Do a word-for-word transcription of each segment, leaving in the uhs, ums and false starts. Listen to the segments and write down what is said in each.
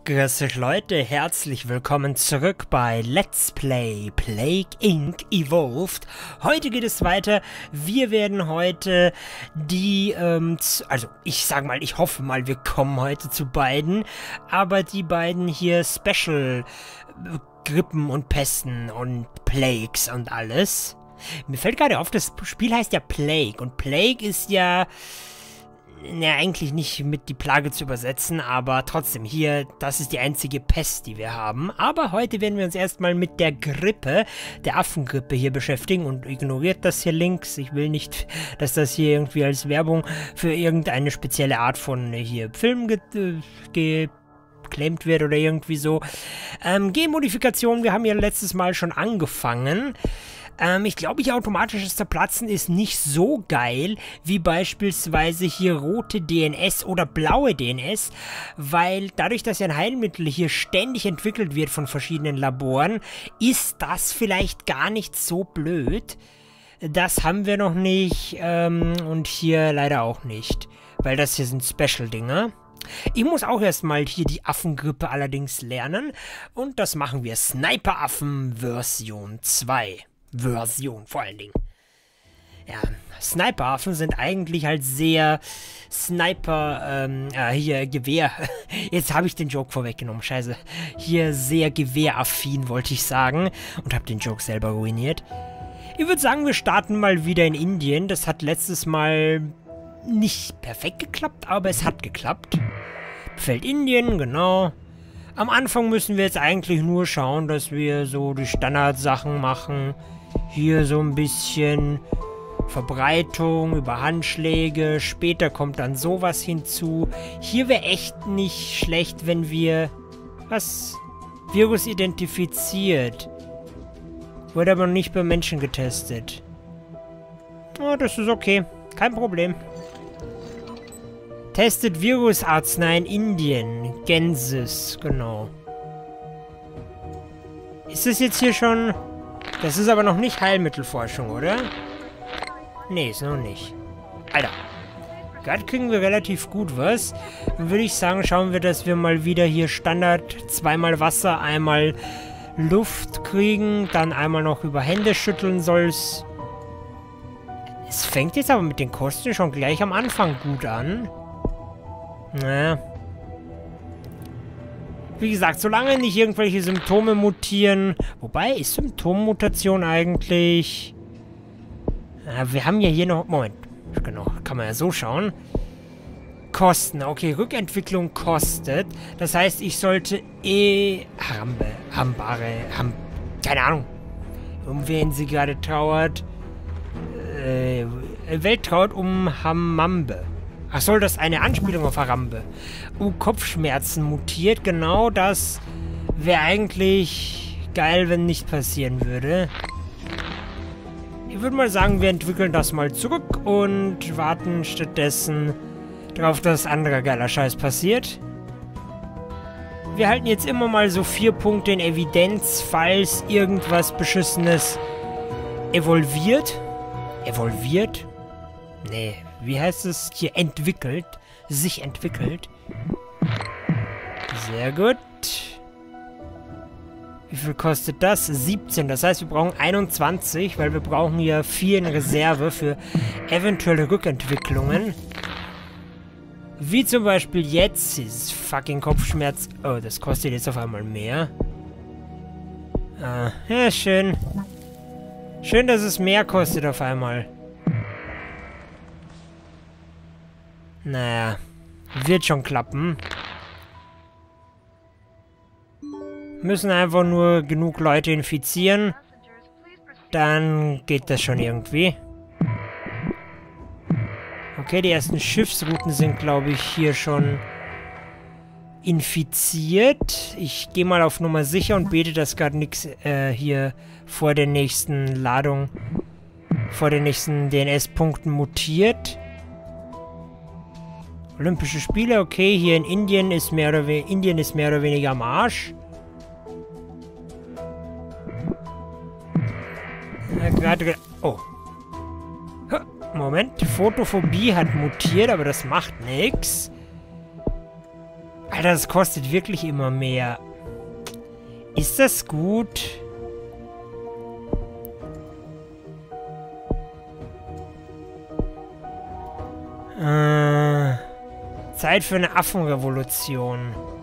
Grüß euch Leute, herzlich willkommen zurück bei Let's Play Plague Incorporated Evolved. Heute geht es weiter. Wir werden heute die, ähm, also ich sag mal, ich hoffe mal, wir kommen heute zu beiden, aber die beiden hier Special Grippen und Pesten und Plagues und alles. Mir fällt gerade auf, das Spiel heißt ja Plague und Plague ist ja... Ne, eigentlich nicht mit die Plage zu übersetzen, aber trotzdem hier, das ist die einzige Pest, die wir haben. Aber heute werden wir uns erstmal mit der Grippe, der Affengrippe hier beschäftigen und ignoriert das hier links. Ich will nicht, dass das hier irgendwie als Werbung für irgendeine spezielle Art von hier Film ge ge geclaimt wird oder irgendwie so. Ähm, Genmodifikation, wir haben ja letztes Mal schon angefangen. Ähm, ich glaube, hier automatisches Zerplatzen ist nicht so geil, wie beispielsweise hier rote D N S oder blaue D N S, weil dadurch, dass ja ein Heilmittel hier ständig entwickelt wird von verschiedenen Laboren, ist das vielleicht gar nicht so blöd. Das haben wir noch nicht ähm, und hier leider auch nicht, weil das hier sind Special-Dinger. Ich muss auch erstmal hier die Affengrippe allerdings lernen und das machen wir Sniper-Affen Version zwei. Version vor allen Dingen. Ja, Sniper-Affen sind eigentlich halt sehr Sniper, ähm, äh, hier Gewehr. Jetzt habe ich den Joke vorweggenommen, scheiße. Hier sehr gewehraffin, wollte ich sagen. Und habe den Joke selber ruiniert. Ich würde sagen, wir starten mal wieder in Indien. Das hat letztes Mal nicht perfekt geklappt, aber es hat geklappt. Befällt Indien, genau. Am Anfang müssen wir jetzt eigentlich nur schauen, dass wir so die Standardsachen machen. Hier so ein bisschen Verbreitung über Handschläge. Später kommt dann sowas hinzu. Hier wäre echt nicht schlecht, wenn wir... Was? Virus identifiziert. Wurde aber noch nicht bei Menschen getestet. Oh, das ist okay. Kein Problem. Testet Virusarznei in Indien. Gensis, genau. Ist das jetzt hier schon... Das ist aber noch nicht Heilmittelforschung, oder? Nee, ist noch nicht. Alter. Gerade kriegen wir relativ gut was. Dann würde ich sagen, schauen wir, dass wir mal wieder hier Standard zweimal Wasser, einmal Luft kriegen. Dann einmal noch über Hände schütteln soll's. Es fängt jetzt aber mit den Kosten schon gleich am Anfang gut an. Naja. Wie gesagt, solange nicht irgendwelche Symptome mutieren. Wobei, ist Symptommutation eigentlich... Ja, wir haben ja hier noch... Moment. Genau, kann man ja so schauen. Kosten. Okay, Rückentwicklung kostet. Das heißt, ich sollte eh... Harambe, Hambare, Ham... Keine Ahnung. Um wen sie gerade trauert. Äh, Welt trauert um Hamambe. Ach, soll das eine Anspielung auf Harambe? Uh, Kopfschmerzen mutiert. Genau das wäre eigentlich geil, wenn nicht passieren würde. Ich würde mal sagen, wir entwickeln das mal zurück und warten stattdessen darauf, dass anderer geiler Scheiß passiert. Wir halten jetzt immer mal so vier Punkte in Evidenz, falls irgendwas Beschissenes evolviert. Evolviert? Nee. Wie heißt es hier? Entwickelt. Sich entwickelt. Sehr gut. Wie viel kostet das? siebzehn. Das heißt, wir brauchen einundzwanzig, weil wir brauchen hier vier in Reserve für eventuelle Rückentwicklungen. Wie zum Beispiel jetzt dieses fucking Kopfschmerz. Oh, das kostet jetzt auf einmal mehr. Ah, ja, schön. Schön, dass es mehr kostet auf einmal. Naja, wird schon klappen. Müssen einfach nur genug Leute infizieren. Dann geht das schon irgendwie. Okay, die ersten Schiffsrouten sind, glaube ich, hier schon infiziert. Ich gehe mal auf Nummer sicher und bete, dass gerade nichts äh, hier vor der nächsten Ladung, vor den nächsten D N S-Punkten mutiert. Olympische Spiele, okay, hier in Indien ist mehr oder weniger, Indien ist mehr oder weniger am Arsch. Ja, gerade, oh. Moment, Photophobie hat mutiert, aber das macht nichts. Alter, das kostet wirklich immer mehr. Ist das gut? Äh, Zeit für eine Affenrevolution.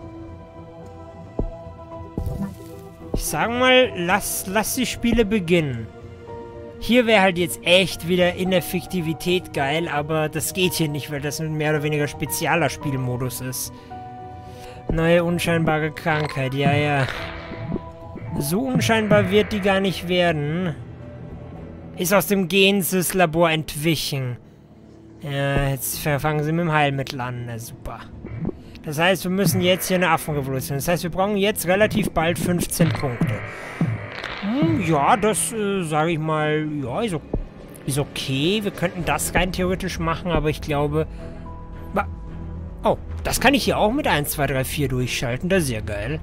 Ich sag mal, lass, lass die Spiele beginnen. Hier wäre halt jetzt echt wieder Ineffektivität geil, aber das geht hier nicht, weil das ein mehr oder weniger spezieller Spielmodus ist. Neue unscheinbare Krankheit, ja, ja. So unscheinbar wird die gar nicht werden. Ist aus dem Genesis-Labor entwichen. Ja, jetzt fangen sie mit dem Heilmittel an. Na super. Das heißt, wir müssen jetzt hier eine Affenrevolution. Das heißt, wir brauchen jetzt relativ bald fünfzehn Punkte. Hm, ja, das, äh, sage ich mal, ja, ist, ist okay. Wir könnten das rein theoretisch machen, aber ich glaube... Oh, das kann ich hier auch mit eins, zwei, drei, vier durchschalten. Das ist ja geil.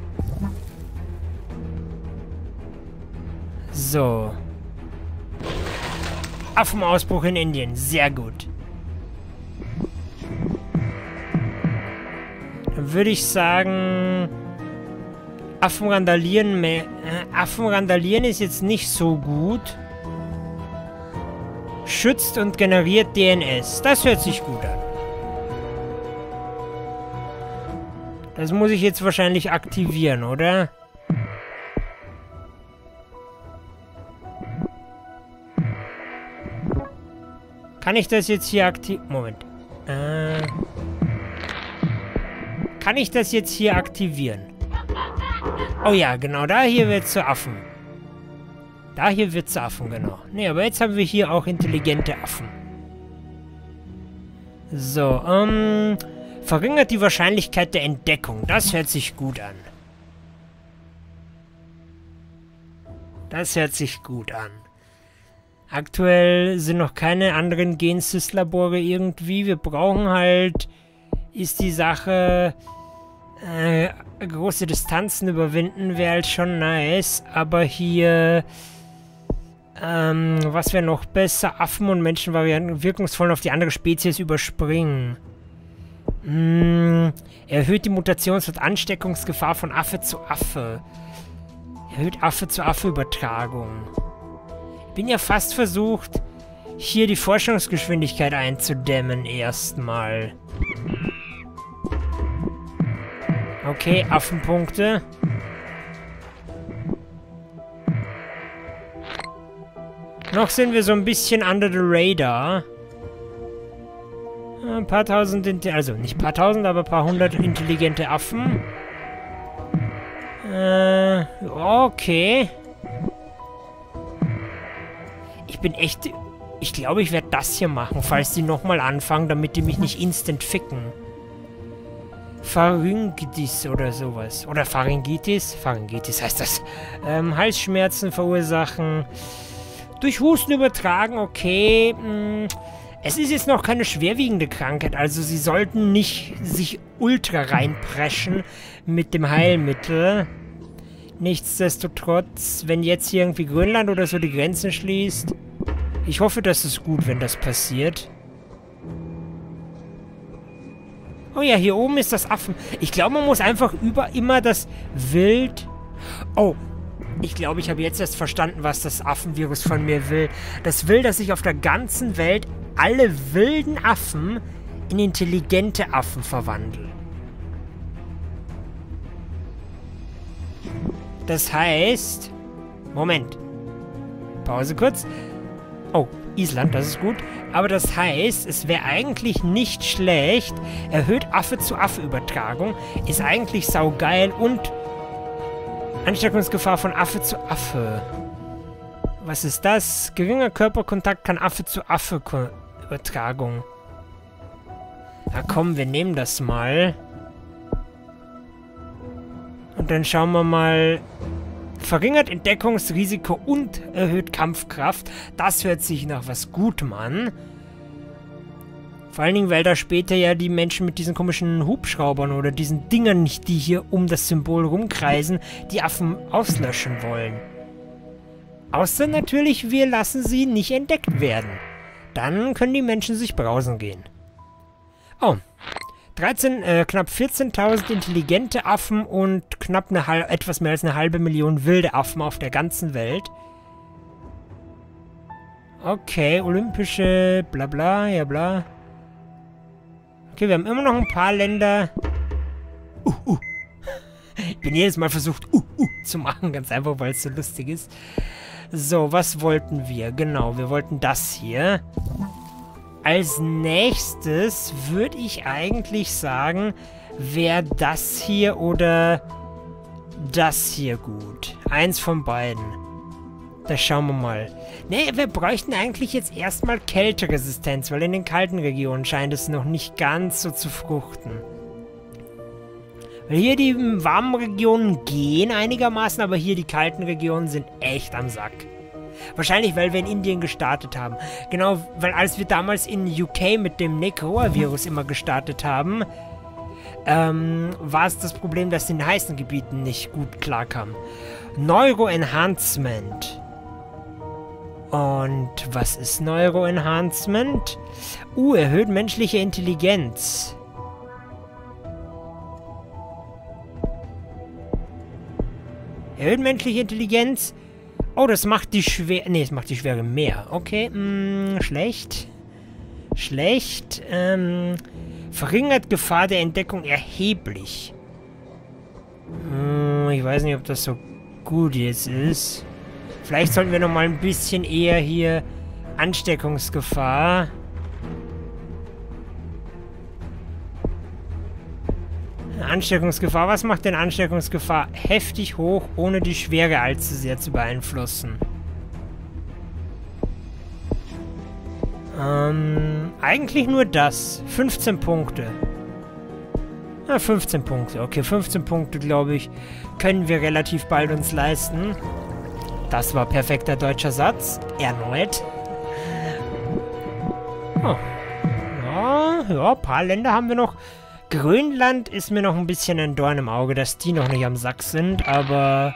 So. Affenausbruch in Indien. Sehr gut. Dann würde ich sagen... Affenrandalieren... Äh, Affenrandalieren ist jetzt nicht so gut. Schützt und generiert D N S. Das hört sich gut an. Das muss ich jetzt wahrscheinlich aktivieren, oder? Kann ich das jetzt hier aktivieren? Moment. Äh, kann ich das jetzt hier aktivieren? Oh ja, genau. Da hier wird zu Affen. Da hier wird zu Affen, genau. Ne, aber jetzt haben wir hier auch intelligente Affen. So, ähm... verringert die Wahrscheinlichkeit der Entdeckung. Das hört sich gut an. Das hört sich gut an. Aktuell sind noch keine anderen Genesis-Labore irgendwie. Wir brauchen halt... Ist die Sache... Äh, große Distanzen überwinden wäre halt schon nice. Aber hier... Ähm, was wäre noch besser? Affen- und Menschenvarianten wirkungsvoll auf die andere Spezies überspringen. Hm, erhöht die Mutations- und Ansteckungsgefahr von Affe zu Affe. Erhöht Affe-zu-Affe-Übertragung. Ich bin ja fast versucht, hier die Forschungsgeschwindigkeit einzudämmen erstmal. Okay, Affenpunkte. Noch sind wir so ein bisschen under the radar. Ein paar tausend, also nicht ein paar tausend, aber ein paar hundert intelligente Affen. Äh, okay. Ich bin echt... Ich glaube, ich werde das hier machen, falls die nochmal anfangen, damit die mich nicht instant ficken. Pharyngitis oder sowas. Oder Pharyngitis? Pharyngitis heißt das. Ähm, Halsschmerzen verursachen. Durch Husten übertragen, okay. Mh, es ist jetzt noch keine schwerwiegende Krankheit, also sie sollten nicht sich ultra reinpreschen mit dem Heilmittel. Nichtsdestotrotz, wenn jetzt hier irgendwie Grönland oder so die Grenzen schließt, ich hoffe, das ist gut, wenn das passiert. Oh ja, hier oben ist das Affen. Ich glaube, man muss einfach über immer das Wild... Oh, ich glaube, ich habe jetzt erst verstanden, was das Affenvirus von mir will. Das will, dass ich auf der ganzen Welt alle wilden Affen in intelligente Affen verwandle. Das heißt... Moment. Pause kurz. Oh, Island, das ist gut. Aber das heißt, es wäre eigentlich nicht schlecht. Erhöht Affe-zu-Affe-Übertragung. Ist eigentlich saugeil und Ansteckungsgefahr von Affe zu Affe. Was ist das? Geringer Körperkontakt kann Affe-zu-Affe-Übertragung. Na komm, wir nehmen das mal. Und dann schauen wir mal... Verringert Entdeckungsrisiko und erhöht Kampfkraft. Das hört sich nach was Gutem an. Vor allen Dingen, weil da später ja die Menschen mit diesen komischen Hubschraubern oder diesen Dingern, nicht die hier um das Symbol rumkreisen, die Affen auslöschen wollen. Außer natürlich, wir lassen sie nicht entdeckt werden. Dann können die Menschen sich brausen gehen. Oh, dreizehn, äh, knapp vierzehntausend intelligente Affen und knapp eine halbe, etwas mehr als eine halbe Million wilde Affen auf der ganzen Welt. Okay, olympische, bla bla, ja bla. Okay, wir haben immer noch ein paar Länder. Uh, uh. Ich bin jedes Mal versucht, uh, uh, zu machen, ganz einfach, weil es so lustig ist. So, was wollten wir? Genau, wir wollten das hier. Als nächstes würde ich eigentlich sagen, wäre das hier oder das hier gut. Eins von beiden. Da schauen wir mal. Ne, wir bräuchten eigentlich jetzt erstmal Kälteresistenz, weil in den kalten Regionen scheint es noch nicht ganz so zu fruchten. Weil hier die warmen Regionen gehen einigermaßen, aber hier die kalten Regionen sind echt am Sack. Wahrscheinlich, weil wir in Indien gestartet haben. Genau, weil als wir damals in U K mit dem Necroa-Virus immer gestartet haben, ähm, war es das Problem, dass in den heißen Gebieten nicht gut klarkam. Neuro-Enhancement. Und was ist Neuro-Enhancement? Uh, erhöht menschliche Intelligenz. Erhöht menschliche Intelligenz. Oh, das macht die Schwere... Ne, das macht die Schwere mehr. Okay, mh, schlecht. Schlecht. Ähm, verringert Gefahr der Entdeckung erheblich. Hm, ich weiß nicht, ob das so gut jetzt ist. Vielleicht sollten wir noch mal ein bisschen eher hier Ansteckungsgefahr. Ansteckungsgefahr. Was macht denn Ansteckungsgefahr? Heftig hoch, ohne die Schwere allzu sehr zu beeinflussen. Ähm, eigentlich nur das. fünfzehn Punkte. Ja, fünfzehn Punkte. Okay, fünfzehn Punkte, glaube ich, können wir relativ bald uns leisten. Das war perfekter deutscher Satz. Erneut. Oh. Ja, ja, ein paar Länder haben wir noch. Grönland ist mir noch ein bisschen ein Dorn im Auge, dass die noch nicht am Sack sind, aber...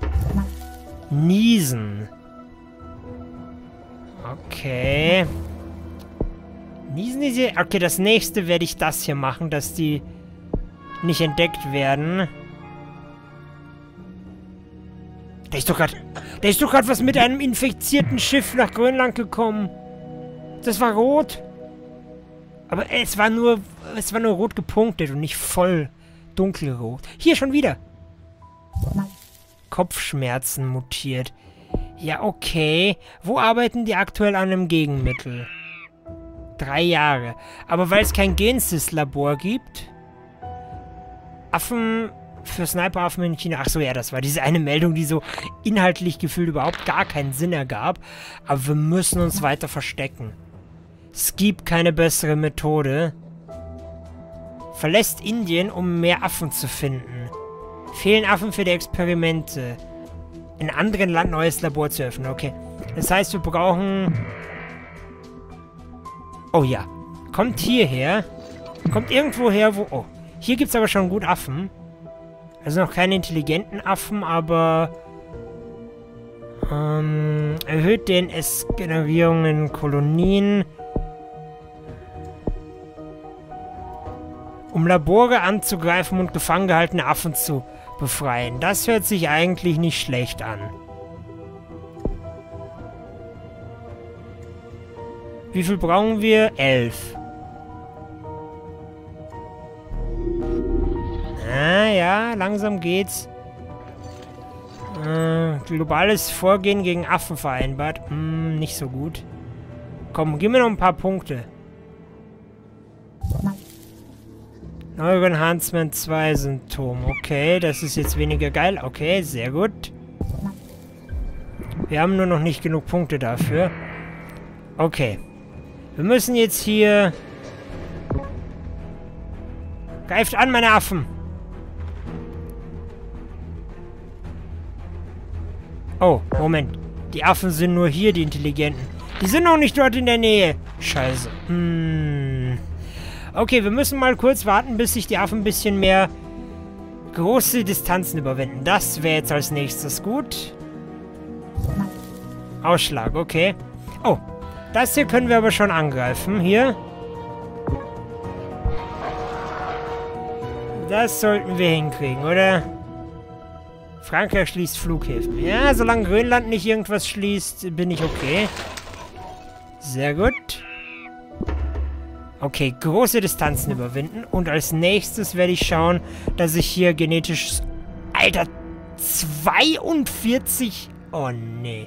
Niesen. Okay. Niesen ist hier... Okay, das nächste werde ich das hier machen, dass die nicht entdeckt werden. Da ist doch gerade... Da ist doch gerade was mit einem infizierten Schiff nach Grönland gekommen. Das war rot. Aber es war nur, es war nur rot gepunktet und nicht voll dunkelrot. Hier schon wieder. Kopfschmerzen mutiert. Ja, okay. Wo arbeiten die aktuell an einem Gegenmittel? Drei Jahre. Aber weil es kein Gensys-Labor gibt. Affen für Sniperaffen in China. Ach so, ja, das war diese eine Meldung, die so inhaltlich gefühlt überhaupt gar keinen Sinn ergab. Aber wir müssen uns weiter verstecken. Es gibt keine bessere Methode. Verlässt Indien, um mehr Affen zu finden. Fehlen Affen für die Experimente. In anderen Land neues Labor zu öffnen. Okay. Das heißt, wir brauchen... Oh ja. Kommt hierher. Kommt irgendwo her, wo... Oh. Hier gibt es aber schon gut Affen. Also noch keine intelligenten Affen, aber... Ähm, erhöht D N S-Generierung in Kolonien... Um Labore anzugreifen und gefangen gehaltene Affen zu befreien. Das hört sich eigentlich nicht schlecht an. Wie viel brauchen wir? Elf. Ah ja, langsam geht's. Äh, globales Vorgehen gegen Affen vereinbart. Hm, nicht so gut. Komm, gib mir noch ein paar Punkte. Neuro-Enhancement zwei Symptom. Okay, das ist jetzt weniger geil. Okay, sehr gut. Wir haben nur noch nicht genug Punkte dafür. Okay. Wir müssen jetzt hier... Greift an, meine Affen! Oh, Moment. Die Affen sind nur hier, die Intelligenten. Die sind noch nicht dort in der Nähe. Scheiße. Hm... Okay, wir müssen mal kurz warten, bis sich die Affen ein bisschen mehr große Distanzen überwinden. Das wäre jetzt als nächstes gut. Ausschlag, okay. Oh, das hier können wir aber schon angreifen. Hier. Das sollten wir hinkriegen, oder? Frankreich schließt Flughäfen. Ja, solange Grönland nicht irgendwas schließt, bin ich okay. Sehr gut. Okay, große Distanzen überwinden. Und als nächstes werde ich schauen, dass ich hier genetisch... Alter, zweiundvierzig... Oh, nee.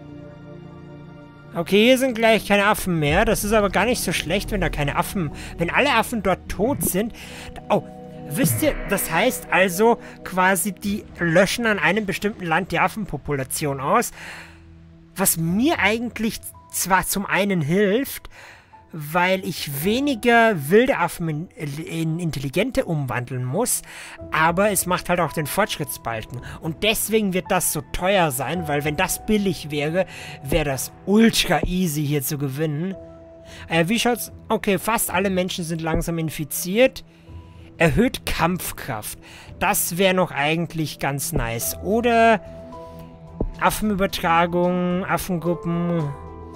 Okay, hier sind gleich keine Affen mehr. Das ist aber gar nicht so schlecht, wenn da keine Affen... Wenn alle Affen dort tot sind... Oh, wisst ihr, das heißt also quasi, die löschen an einem bestimmten Land die Affenpopulation aus. Was mir eigentlich zwar zum einen hilft, weil ich weniger wilde Affen in, in intelligente umwandeln muss, aber es macht halt auch den Fortschrittsbalken. Und deswegen wird das so teuer sein, weil wenn das billig wäre, wäre das ultra easy hier zu gewinnen. Äh, wie schaut's? Okay, fast alle Menschen sind langsam infiziert. Erhöht Kampfkraft. Das wäre noch eigentlich ganz nice. Oder Affenübertragung, Affengruppen...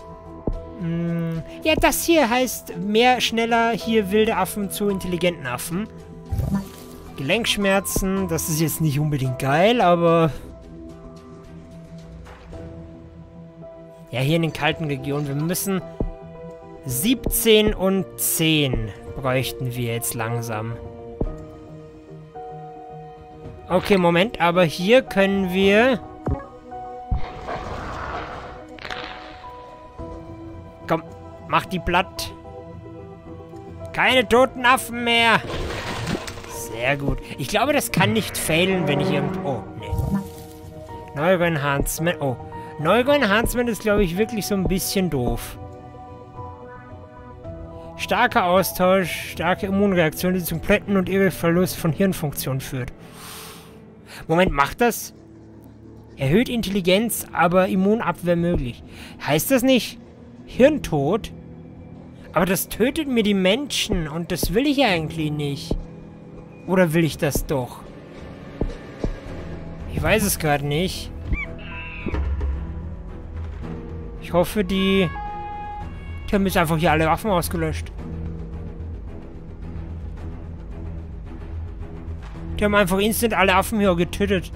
Ja, das hier heißt mehr, schneller hier wilde Affen zu intelligenten Affen. Gelenkschmerzen, das ist jetzt nicht unbedingt geil, aber... Ja, hier in den kalten Regionen, wir müssen... siebzehn und zehn bräuchten wir jetzt langsam. Okay, Moment, aber hier können wir... Komm, mach die platt. Keine toten Affen mehr. Sehr gut. Ich glaube, das kann nicht failen, wenn ich irgendwo... Oh, nee. Neuroenhancement. Oh. Neuroenhancement ist, glaube ich, wirklich so ein bisschen doof. Starker Austausch, starke Immunreaktion, die zum Plätten und ihre Verlust von Hirnfunktion führt. Moment, macht das? Erhöht Intelligenz, aber Immunabwehr möglich. Heißt das nicht Hirntod? Aber das tötet mir die Menschen und das will ich eigentlich nicht. Oder will ich das doch? Ich weiß es gerade nicht. Ich hoffe, die... Die haben jetzt einfach hier alle Waffen ausgelöscht. Die haben einfach instant alle Affen hier getötet.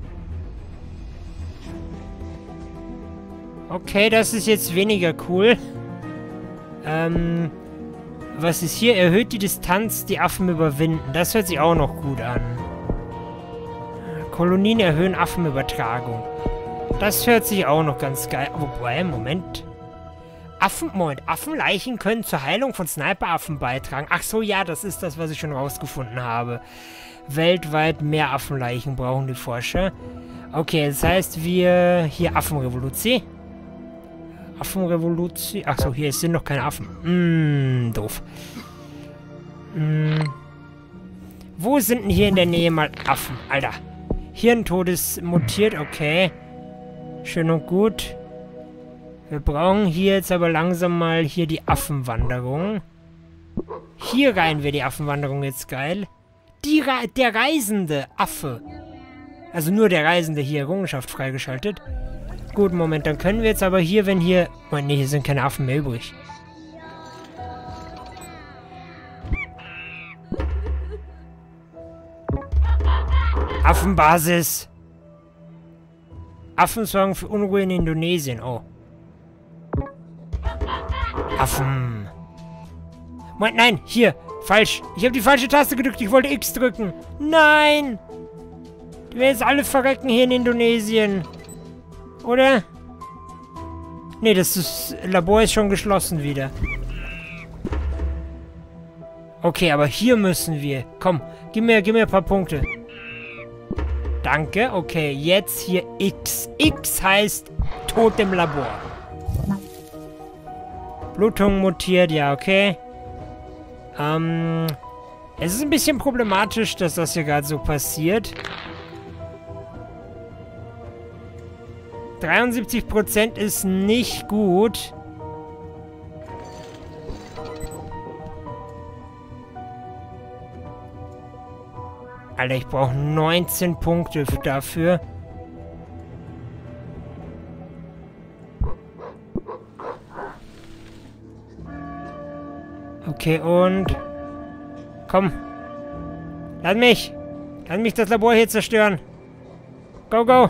Okay, das ist jetzt weniger cool. Ähm, was ist hier? Erhöht die Distanz, die Affen überwinden. Das hört sich auch noch gut an. Kolonien erhöhen Affenübertragung. Das hört sich auch noch ganz geil. Wobei, Moment. Affen, Moment, Affenleichen können zur Heilung von Sniperaffen beitragen. Ach so, ja, das ist das, was ich schon rausgefunden habe. Weltweit mehr Affenleichen brauchen die Forscher. Okay, das heißt, wir... Hier Affenrevolution. Affenrevolution. Ach so, hier sind noch keine Affen. Hm, doof. Hm. Wo sind denn hier in der Nähe mal Affen? Alter. Hirntod ist mutiert, okay. Schön und gut. Wir brauchen hier jetzt aber langsam mal hier die Affenwanderung. Hier rein wäre die Affenwanderung jetzt geil. Die Re der reisende Affe. Also nur der Reisende hier Errungenschaft freigeschaltet. Gut, Moment, dann können wir jetzt aber hier, wenn hier... Moment, nee, hier sind keine Affen mehr übrig. Affenbasis. Affen sorgen für Unruhe in Indonesien. Oh. Affen. Moment, nein, hier. Falsch. Ich habe die falsche Taste gedrückt. Ich wollte X drücken. Nein. Die werden jetzt alle verrecken hier in Indonesien. Oder? Nee, das ist, Labor ist schon geschlossen wieder. Okay, aber hier müssen wir. Komm, gib mir, gib mir ein paar Punkte. Danke. Okay, jetzt hier X. X heißt Tod im Labor. Blutung mutiert, ja, okay. Ähm, es ist ein bisschen problematisch, dass das hier gerade so passiert. dreiundsiebzig Prozent ist nicht gut. Alter, ich brauche neunzehn Punkte dafür. Okay, und... Komm. Lass mich! Lass mich das Labor hier zerstören! Go, go!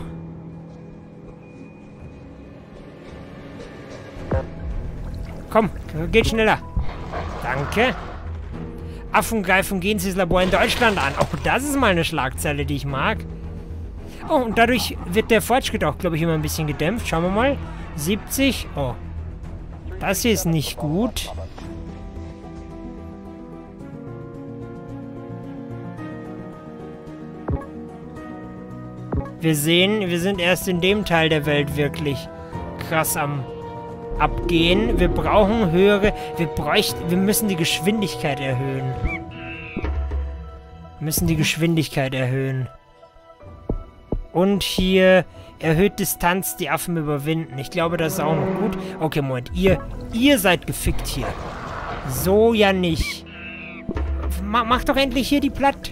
Komm, geht schneller! Danke! Affen greifen gehen sie das Labor in Deutschland an. Oh, das ist mal eine Schlagzeile, die ich mag. Oh, und dadurch wird der Fortschritt auch, glaube ich, immer ein bisschen gedämpft. Schauen wir mal. siebzig. Oh. Das hier ist nicht gut. Wir sehen, wir sind erst in dem Teil der Welt wirklich krass am Abgehen. Wir brauchen höhere... Wir bräuchten... Wir müssen die Geschwindigkeit erhöhen. Wir müssen die Geschwindigkeit erhöhen. Und hier erhöht Distanz die Affen überwinden. Ich glaube, das ist auch noch gut. Okay, Moment. Ihr, ihr seid gefickt hier. So ja nicht. Ma mach doch endlich hier die platt.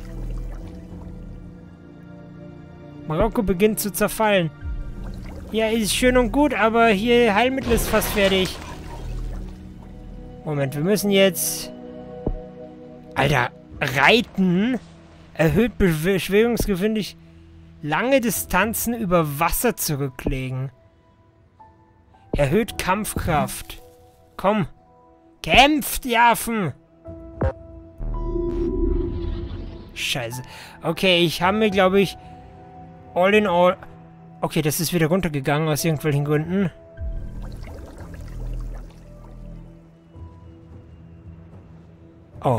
Marokko beginnt zu zerfallen. Ja, ist schön und gut, aber hier Heilmittel ist fast fertig. Moment, wir müssen jetzt... Alter, reiten erhöht Beschwörungsgeschwindigkeit. Lange Distanzen über Wasser zurücklegen. Erhöht Kampfkraft. Komm. Kämpft, die Affen! Scheiße. Okay, ich habe mir, glaube ich, all in all... Okay, das ist wieder runtergegangen aus irgendwelchen Gründen. Oh.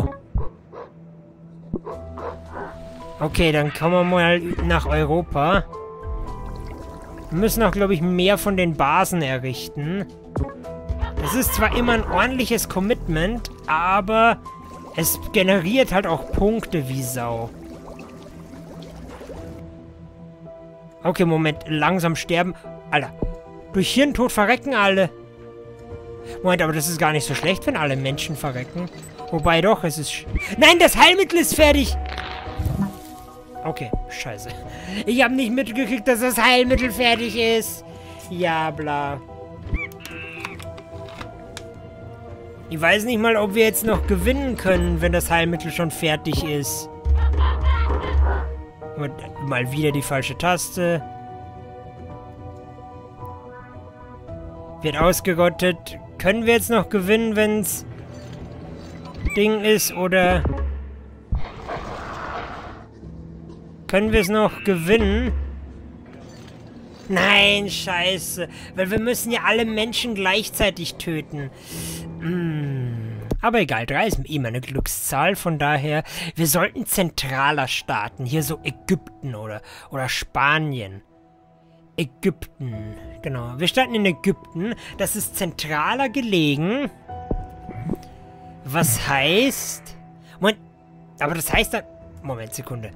Okay, dann kommen wir mal nach Europa. Wir müssen auch, glaube ich, mehr von den Basen errichten. Das ist zwar immer ein ordentliches Commitment, aber es generiert halt auch Punkte wie Sau. Okay, Moment. Langsam sterben. Alter. Durch Hirntod verrecken alle. Moment, aber das ist gar nicht so schlecht, wenn alle Menschen verrecken. Wobei doch, es ist... Nein, das Heilmittel ist fertig! Okay, scheiße. Ich habe nicht mitgekriegt, dass das Heilmittel fertig ist. Ja, bla. Ich weiß nicht mal, ob wir jetzt noch gewinnen können, wenn das Heilmittel schon fertig ist. Und mal wieder die falsche Taste. Wird ausgerottet. Können wir jetzt noch gewinnen, wenn's Ding ist, oder... Können wir es noch gewinnen? Nein, scheiße. Weil wir müssen ja alle Menschen gleichzeitig töten. Hm. Aber egal, drei ist immer eine Glückszahl. Von daher, wir sollten zentraler starten. Hier so Ägypten oder, oder Spanien. Ägypten. Genau. Wir starten in Ägypten. Das ist zentraler gelegen. Was heißt... Moment. Aber das heißt dann... Moment, Sekunde.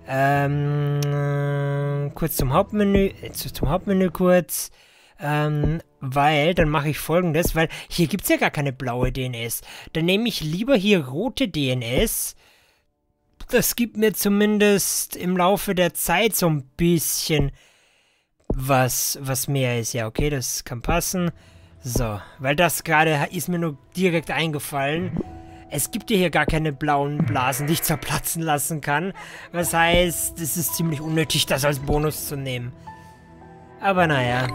Ähm, kurz zum Hauptmenü, äh, zum Hauptmenü kurz, ähm, weil, dann mache ich Folgendes, weil hier gibt es ja gar keine blaue D N S. Dann nehme ich lieber hier rote D N S. Das gibt mir zumindest im Laufe der Zeit so ein bisschen was, was mehr ist. Ja, okay, das kann passen. So, weil das gerade ist mir nur direkt eingefallen. Es gibt ja hier gar keine blauen Blasen, die ich zerplatzen lassen kann. Was heißt, es ist ziemlich unnötig, das als Bonus zu nehmen. Aber naja.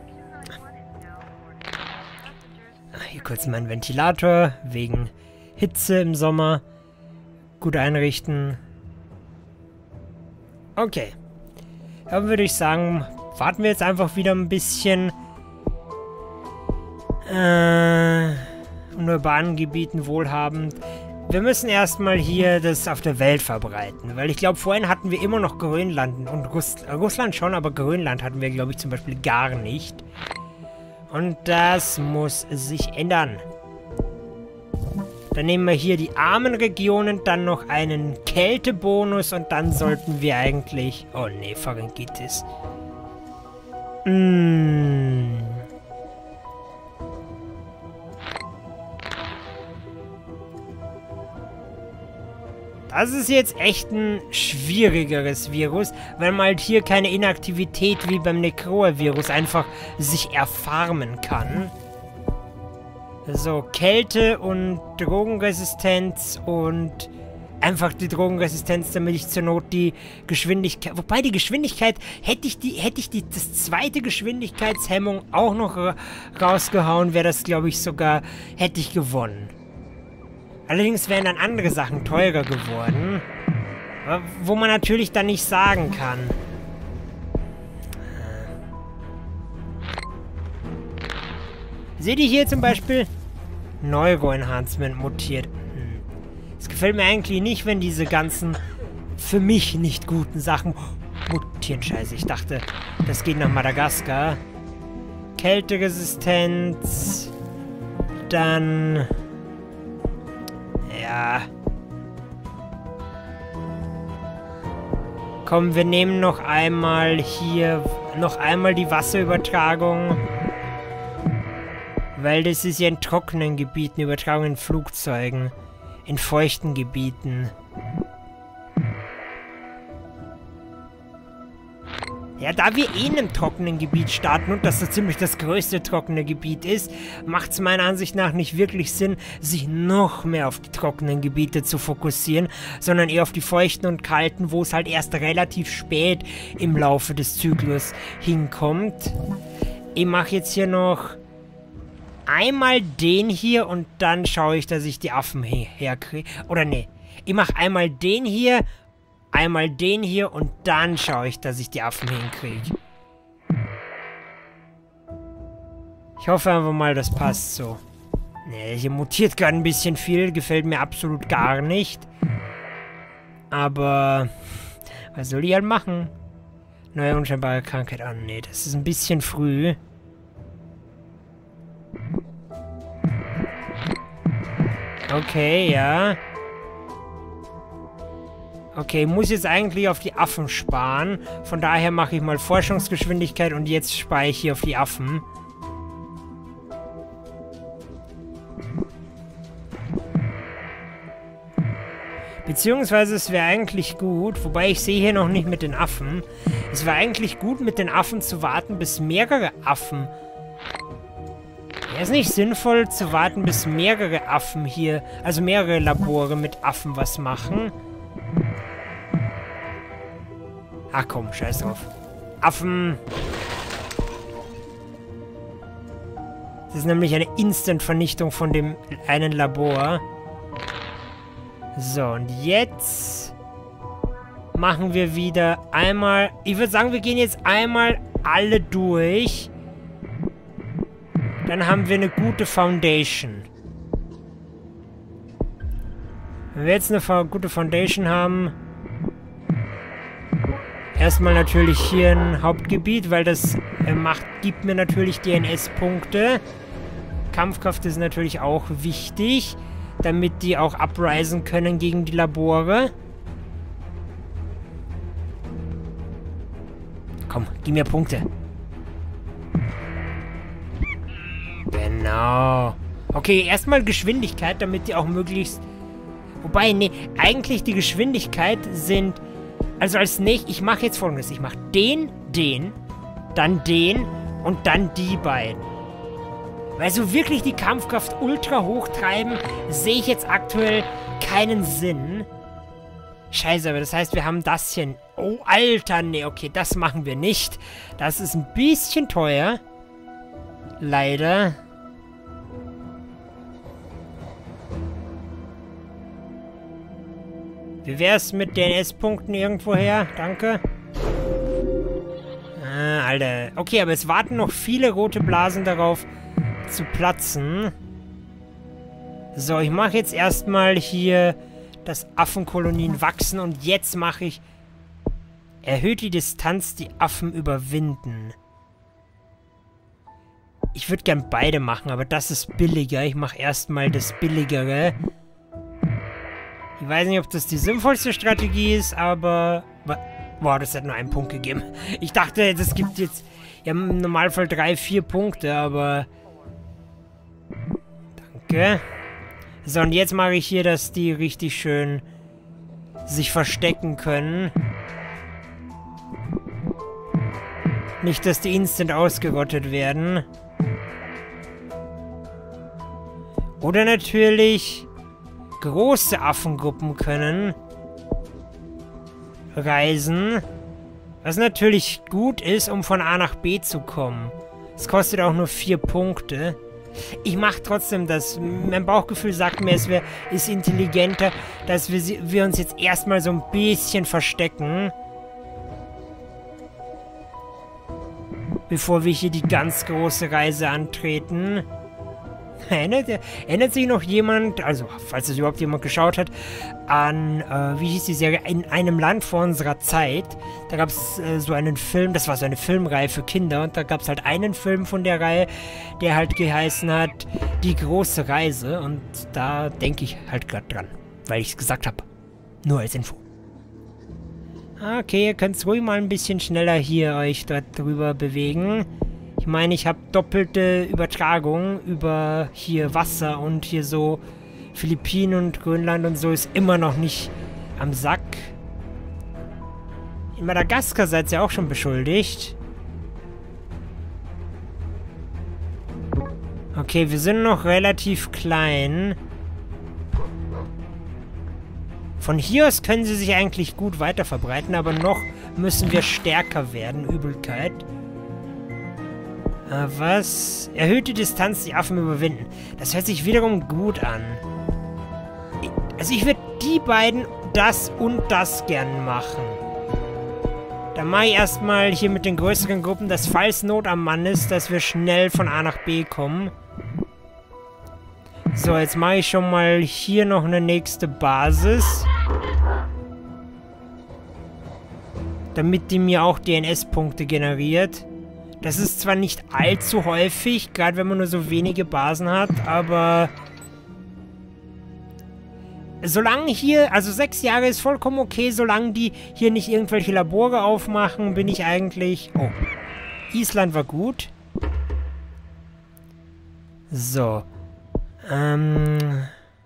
Hier kurz mein Ventilator, wegen Hitze im Sommer. Gut einrichten. Okay. Dann würde ich sagen, warten wir jetzt einfach wieder ein bisschen. Äh... in urbanen Gebieten wohlhabend. Wir müssen erstmal hier das auf der Welt verbreiten, weil ich glaube, vorhin hatten wir immer noch Grönland und Russ Russland schon, aber Grönland hatten wir, glaube ich, zum Beispiel gar nicht. Und das muss sich ändern. Dann nehmen wir hier die armen Regionen, dann noch einen Kältebonus und dann sollten wir eigentlich... Oh nee, Pharyngitis. Mmh... Das ist jetzt echt ein schwierigeres Virus, weil man halt hier keine Inaktivität wie beim Necroa-Virus einfach sich erfarmen kann. So, Kälte und Drogenresistenz und einfach die Drogenresistenz, damit ich zur Not die Geschwindigkeit... Wobei die Geschwindigkeit, hätte ich die, hätte ich die, das zweite Geschwindigkeitshemmung auch noch ra rausgehauen, wäre das, glaube ich, sogar, hätte ich gewonnen. Allerdings wären dann andere Sachen teurer geworden, wo man natürlich dann nicht sagen kann. Seht ihr hier zum Beispiel? Neuro-Enhancement mutiert. Hm. Es gefällt mir eigentlich nicht, wenn diese ganzen für mich nicht guten Sachen mutieren. Scheiße, ich dachte, das geht nach Madagaskar. Kälteresistenz. Dann... Ja. Komm, wir nehmen noch einmal hier... Noch einmal die Wasserübertragung. Weil das ist ja in trockenen Gebieten, Übertragung in Flugzeugen. In feuchten Gebieten. Ja, da wir eh in einem trockenen Gebiet starten und das so ziemlich das größte trockene Gebiet ist, macht es meiner Ansicht nach nicht wirklich Sinn, sich noch mehr auf die trockenen Gebiete zu fokussieren, sondern eher auf die feuchten und kalten, wo es halt erst relativ spät im Laufe des Zyklus hinkommt. Ich mache jetzt hier noch... einmal den hier und dann schaue ich, dass ich die Affen her herkriege. Oder nee, ich mache einmal den hier, einmal den hier und dann schaue ich, dass ich die Affen hinkriege. Ich hoffe einfach mal, das passt so. Nee, hier mutiert gerade ein bisschen viel, gefällt mir absolut gar nicht. Aber was soll ich halt machen? Neue unscheinbare Krankheit. Oh nee, das ist ein bisschen früh. Okay, ja. Okay, muss jetzt eigentlich auf die Affen sparen. Von daher mache ich mal Forschungsgeschwindigkeit und jetzt spare ich hier auf die Affen. Beziehungsweise es wäre eigentlich gut, wobei ich sehe hier noch nicht mit den Affen. Es wäre eigentlich gut, mit den Affen zu warten, bis mehrere Affen... Wäre es nicht sinnvoll zu warten, bis mehrere Affen hier, also mehrere Labore mit Affen was machen? Ach komm, scheiß drauf. Affen! Das ist nämlich eine Instant-Vernichtung von dem einen Labor. So, und jetzt machen wir wieder einmal... Ich würde sagen, wir gehen jetzt einmal alle durch. Dann haben wir eine gute Foundation. Wenn wir jetzt eine gute Foundation haben... Erstmal natürlich hier ein Hauptgebiet, weil das äh, macht, gibt mir natürlich D N S-Punkte. Kampfkraft ist natürlich auch wichtig, damit die auch uprisen können gegen die Labore. Komm, gib mir Punkte. Genau. Okay, erstmal Geschwindigkeit, damit die auch möglichst... Wobei, nee, eigentlich die Geschwindigkeit sind... Also als nächstes, ich mache jetzt Folgendes. Ich mache den, den, dann den und dann die beiden. Weil so wirklich die Kampfkraft ultra hoch treiben, sehe ich jetzt aktuell keinen Sinn. Scheiße, aber das heißt, wir haben das hier... Oh, Alter, nee, okay, das machen wir nicht. Das ist ein bisschen teuer. Leider. Wie wär's mit D N S-Punkten irgendwoher? Danke. Ah, Alter. Okay, aber es warten noch viele rote Blasen darauf zu platzen. So, ich mache jetzt erstmal hier, dass Affenkolonien wachsen und jetzt mache ich... Erhöht die Distanz, die Affen überwinden. Ich würde gern beide machen, aber das ist billiger. Ich mache erstmal das Billigere. Ich weiß nicht, ob das die sinnvollste Strategie ist, aber... Boah, das hat nur einen Punkt gegeben. Ich dachte, das gibt jetzt... Ja, im Normalfall drei, vier Punkte, aber... Danke. So, und jetzt mache ich hier, dass die richtig schön sich verstecken können. Nicht, dass die instant ausgerottet werden. Oder natürlich... große Affengruppen können reisen. Was natürlich gut ist, um von A nach B zu kommen. Es kostet auch nur vier Punkte. Ich mache trotzdem das. Mein Bauchgefühl sagt mir, es wär, ist intelligenter, dass wir, wir uns jetzt erstmal so ein bisschen verstecken. Bevor wir hier die ganz große Reise antreten. Erinnert, erinnert sich noch jemand, also falls es überhaupt jemand geschaut hat, an, äh, wie hieß die Serie, In einem Land vor unserer Zeit. Da gab es äh, so einen Film, das war so eine Filmreihe für Kinder und da gab es halt einen Film von der Reihe, der halt geheißen hat, Die große Reise, und da denke ich halt gerade dran, weil ich es gesagt habe. Nur als Info. Okay, ihr könnt ruhig mal ein bisschen schneller hier euch dort drüber bewegen. Ich meine, ich habe doppelte Übertragung über hier Wasser und hier so Philippinen und Grönland und so ist immer noch nicht am Sack. In Madagaskar seid ihr auch schon beschuldigt. Okay, wir sind noch relativ klein. Von hier aus können sie sich eigentlich gut weiter verbreiten, aber noch müssen wir stärker werden. Übelkeit. Äh, was? Erhöhte Distanz, die Affen überwinden. Das hört sich wiederum gut an. Also ich würde die beiden, das und das gern machen. Dann mache ich erstmal hier mit den größeren Gruppen, dass falls Not am Mann ist, dass wir schnell von A nach B kommen. So, jetzt mache ich schon mal hier noch eine nächste Basis. Damit die mir auch D N S-Punkte generiert. Das ist zwar nicht allzu häufig, gerade wenn man nur so wenige Basen hat, aber solange hier, also sechs Jahre ist vollkommen okay, solange die hier nicht irgendwelche Labore aufmachen, bin ich eigentlich... Oh, Island war gut. So. Ähm...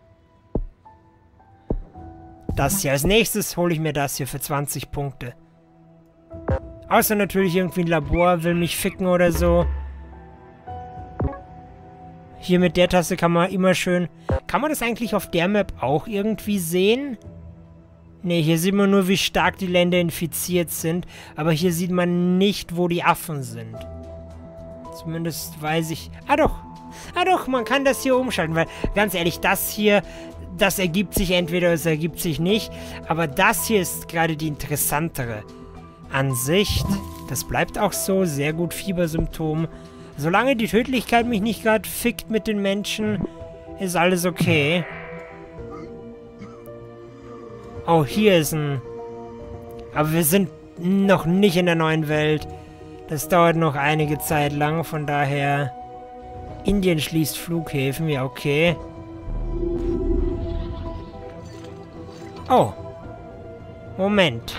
Das hier. Als nächstes hole ich mir das hier für zwanzig Punkte. Außer natürlich irgendwie ein Labor will mich ficken oder so. Hier mit der Taste kann man immer schön... Kann man das eigentlich auf der Map auch irgendwie sehen? Ne, hier sieht man nur, wie stark die Länder infiziert sind. Aber hier sieht man nicht, wo die Affen sind. Zumindest weiß ich... Ah doch! Ah doch, man kann das hier umschalten, weil ganz ehrlich, das hier... Das ergibt sich entweder, es ergibt sich nicht. Aber das hier ist gerade die interessantere Ansicht. Das bleibt auch so. Sehr gut, Fiebersymptom. Solange die Tödlichkeit mich nicht gerade fickt mit den Menschen, ist alles okay. Oh, hier ist ein... Aber wir sind noch nicht in der neuen Welt. Das dauert noch einige Zeit lang, von daher... Indien schließt Flughäfen, ja okay. Oh. Moment.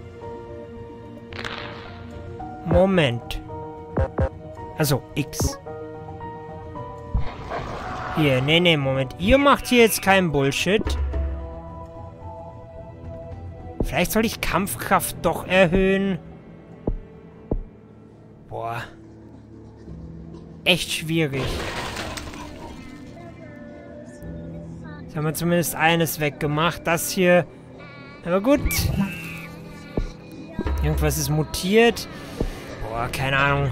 Moment. Also, X. Hier, nee, nee, Moment. Ihr macht hier jetzt keinen Bullshit. Vielleicht soll ich Kampfkraft doch erhöhen. Boah. Echt schwierig. Jetzt haben wir zumindest eines weggemacht. Das hier... Aber gut. Irgendwas ist mutiert. Boah, keine Ahnung.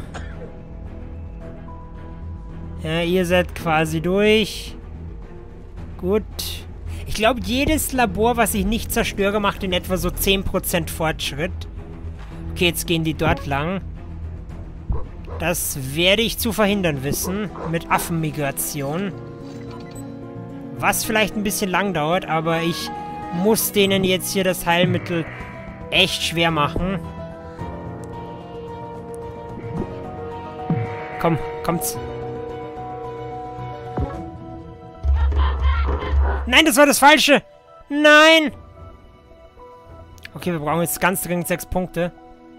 Ja, ihr seid quasi durch. Gut. Ich glaube, jedes Labor, was ich nicht zerstöre, macht in etwa so zehn Prozent Fortschritt. Okay, jetzt gehen die dort lang. Das werde ich zu verhindern wissen. Mit Affenmigration. Was vielleicht ein bisschen lang dauert, aber ich muss denen jetzt hier das Heilmittel echt schwer machen. Komm, kommt's. Nein, das war das Falsche! Nein! Okay, wir brauchen jetzt ganz dringend sechs Punkte.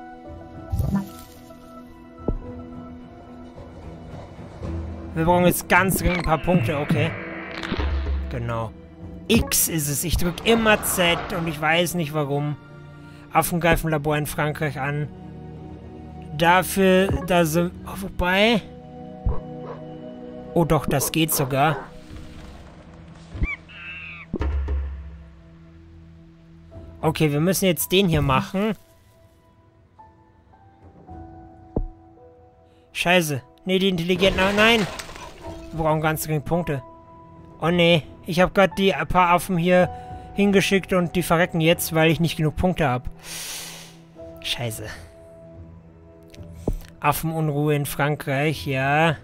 Wir brauchen jetzt ganz dringend ein paar Punkte, okay. Genau. X ist es. Ich drücke immer Z und ich weiß nicht warum. Affen greifen Labor in Frankreich an. Dafür, da sind... Oh, wobei... Oh doch, das geht sogar. Okay, wir müssen jetzt den hier machen. Scheiße. Nee, die Intelligenten... Nein! Wir brauchen ganz dringend Punkte. Oh nee, ich habe gerade die paar Affen hier hingeschickt und die verrecken jetzt, weil ich nicht genug Punkte habe. Scheiße. Affenunruhe in Frankreich, ja.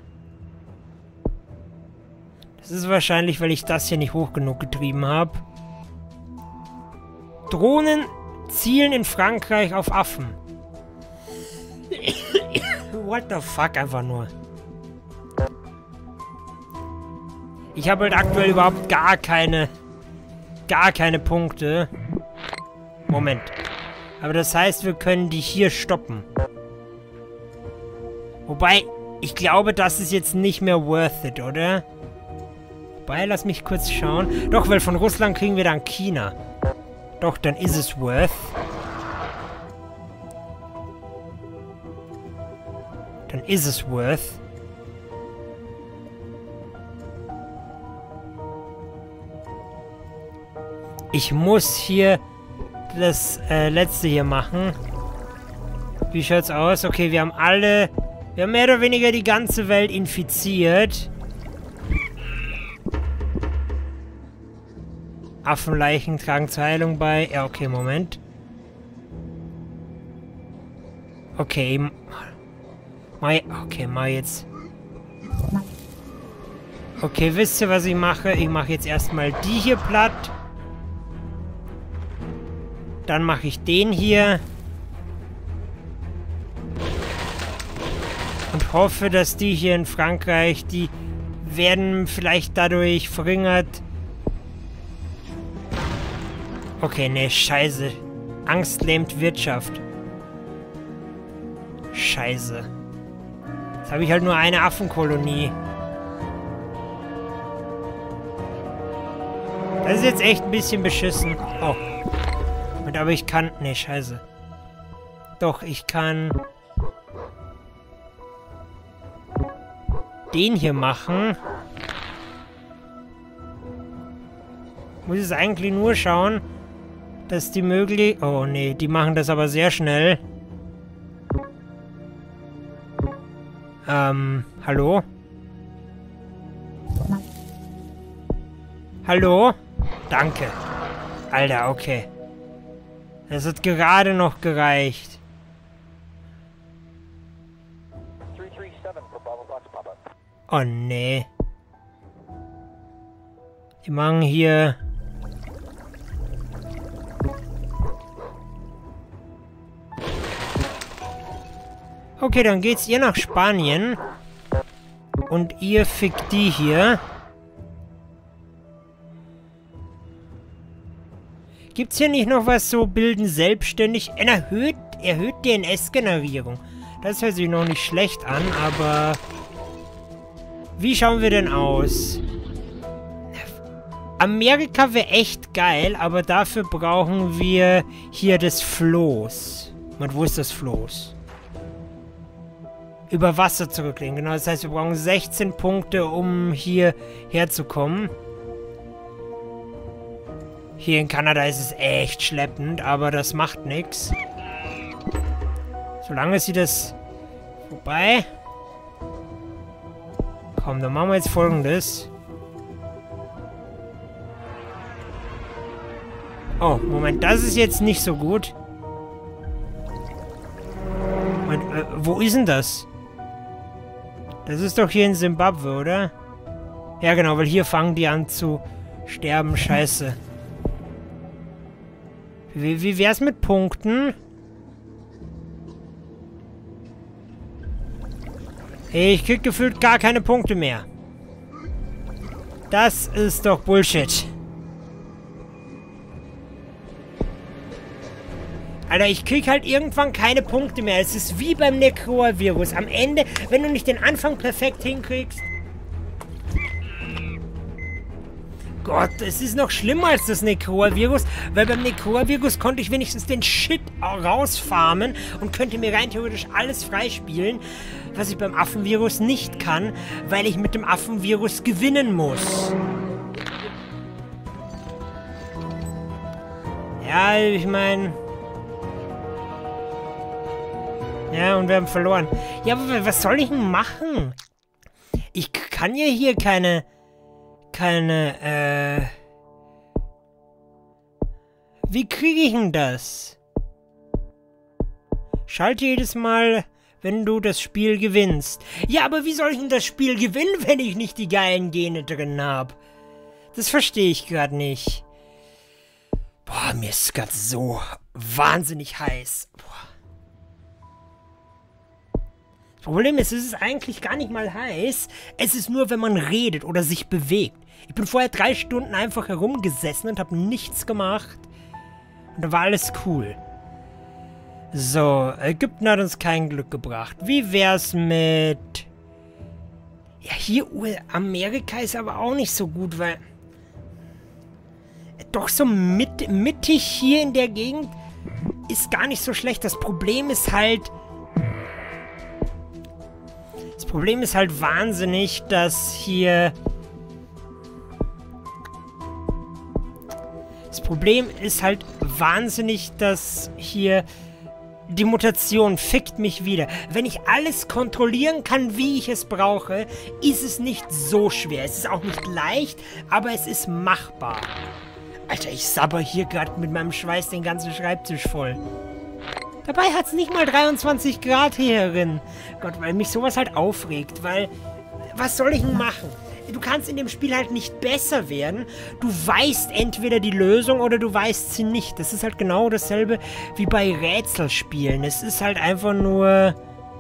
Das ist wahrscheinlich, weil ich das hier nicht hoch genug getrieben habe. Drohnen zielen in Frankreich auf Affen. What the fuck, einfach nur. Ich habe halt aktuell überhaupt gar keine... Gar keine Punkte. Moment. Aber das heißt, wir können die hier stoppen. Wobei, ich glaube, das ist jetzt nicht mehr worth it, oder? Wobei, lass mich kurz schauen. Doch, weil von Russland kriegen wir dann China. Doch, dann ist es worth. Dann ist es worth. Ich muss hier das äh, letzte hier machen. Wie schaut's aus? Okay, wir haben alle... Wir haben mehr oder weniger die ganze Welt infiziert. Affenleichen tragen zur Heilung bei. Ja, okay, Moment. Okay, mal... Okay, mal jetzt... Okay, wisst ihr, was ich mache? Ich mache jetzt erstmal die hier platt. Dann mache ich den hier. Und hoffe, dass die hier in Frankreich, die werden vielleicht dadurch verringert. Okay, ne, scheiße. Angst lähmt Wirtschaft. Scheiße. Jetzt habe ich halt nur eine Affenkolonie. Das ist jetzt echt ein bisschen beschissen. Oh. Aber ich kann... Ne, scheiße. Doch, ich kann... den hier machen. Muss es eigentlich nur schauen, dass die möglich... Oh, nee, die machen das aber sehr schnell. Ähm, hallo? Hallo? Danke. Alter, okay. Es hat gerade noch gereicht. Oh nee. Die machen hier... Okay, dann geht's ihr nach Spanien. Und ihr fickt die hier. Gibt's hier nicht noch was so bilden selbstständig? Erhöht, erhöht D N S-Generierung. Das hört sich noch nicht schlecht an, aber... Wie schauen wir denn aus? Amerika wäre echt geil, aber dafür brauchen wir hier das Floß. Und wo ist das Floß? Über Wasser zurücklegen. Genau, das heißt, wir brauchen sechzehn Punkte, um hier herzukommen. Hier in Kanada ist es echt schleppend, aber das macht nichts. Solange sie das... Wobei... Komm, dann machen wir jetzt Folgendes. Oh, Moment, das ist jetzt nicht so gut. Moment, äh, wo ist denn das? Das ist doch hier in Simbabwe, oder? Ja, genau, weil hier fangen die an zu sterben. Scheiße. Wie, wie wär's mit Punkten? Ich krieg gefühlt gar keine Punkte mehr. Das ist doch Bullshit. Alter, ich krieg halt irgendwann keine Punkte mehr. Es ist wie beim Necroa-Virus. Am Ende, wenn du nicht den Anfang perfekt hinkriegst... Gott, es ist noch schlimmer als das Necroa-Virus, weil beim Necroa-Virus konnte ich wenigstens den Shit rausfarmen und könnte mir rein theoretisch alles freispielen, was ich beim Affenvirus nicht kann, weil ich mit dem Affenvirus gewinnen muss. Ja, Ja, ich meine... Ja, und wir haben verloren. Ja, aber was soll ich denn machen? Ich kann ja hier keine... Keine, äh... Wie kriege ich denn das? Schalte jedes Mal, wenn du das Spiel gewinnst. Ja, aber wie soll ich denn das Spiel gewinnen, wenn ich nicht die geilen Gene drin habe? Das verstehe ich gerade nicht. Boah, mir ist gerade so wahnsinnig heiß. Boah. Das Problem ist, es ist eigentlich gar nicht mal heiß. Es ist nur, wenn man redet oder sich bewegt. Ich bin vorher drei Stunden einfach herumgesessen und habe nichts gemacht. Und da war alles cool. So, Ägypten hat uns kein Glück gebracht. Wie wär's mit... Ja, hier Amerika ist aber auch nicht so gut, weil... Doch so mit, mittig hier in der Gegend ist gar nicht so schlecht. Das Problem ist halt... Das Problem ist halt wahnsinnig, dass hier... Das Problem ist halt wahnsinnig, dass hier... Die Mutation fickt mich wieder. Wenn ich alles kontrollieren kann, wie ich es brauche, ist es nicht so schwer. Es ist auch nicht leicht, aber es ist machbar. Alter, ich sabber hier gerade mit meinem Schweiß den ganzen Schreibtisch voll. Dabei hat es nicht mal dreiundzwanzig Grad hier drin. Gott, weil mich sowas halt aufregt, weil... Was soll ich denn machen? Du kannst in dem Spiel halt nicht besser werden. Du weißt entweder die Lösung oder du weißt sie nicht. Das ist halt genau dasselbe wie bei Rätselspielen. Es ist halt einfach nur...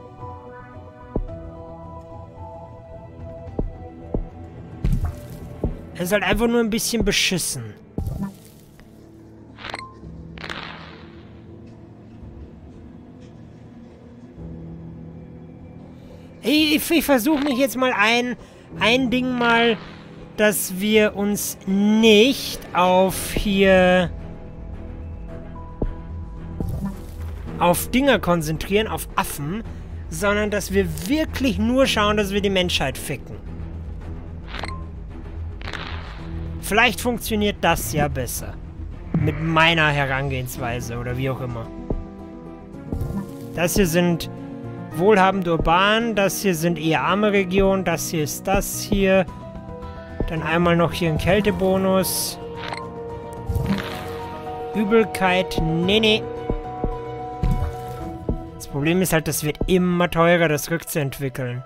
Es ist halt einfach nur ein bisschen beschissen. Ich, ich versuche mich jetzt mal ein... Ein Ding mal, dass wir uns nicht auf hier... auf Dinger konzentrieren, auf Affen, sondern dass wir wirklich nur schauen, dass wir die Menschheit ficken. Vielleicht funktioniert das ja besser. Mit meiner Herangehensweise oder wie auch immer. Das hier sind... wohlhabend urban, das hier sind eher arme Regionen, das hier ist das hier. Dann einmal noch hier ein Kältebonus. Übelkeit, nee, nee. Das Problem ist halt, das wird immer teurer, das rückzuentwickeln.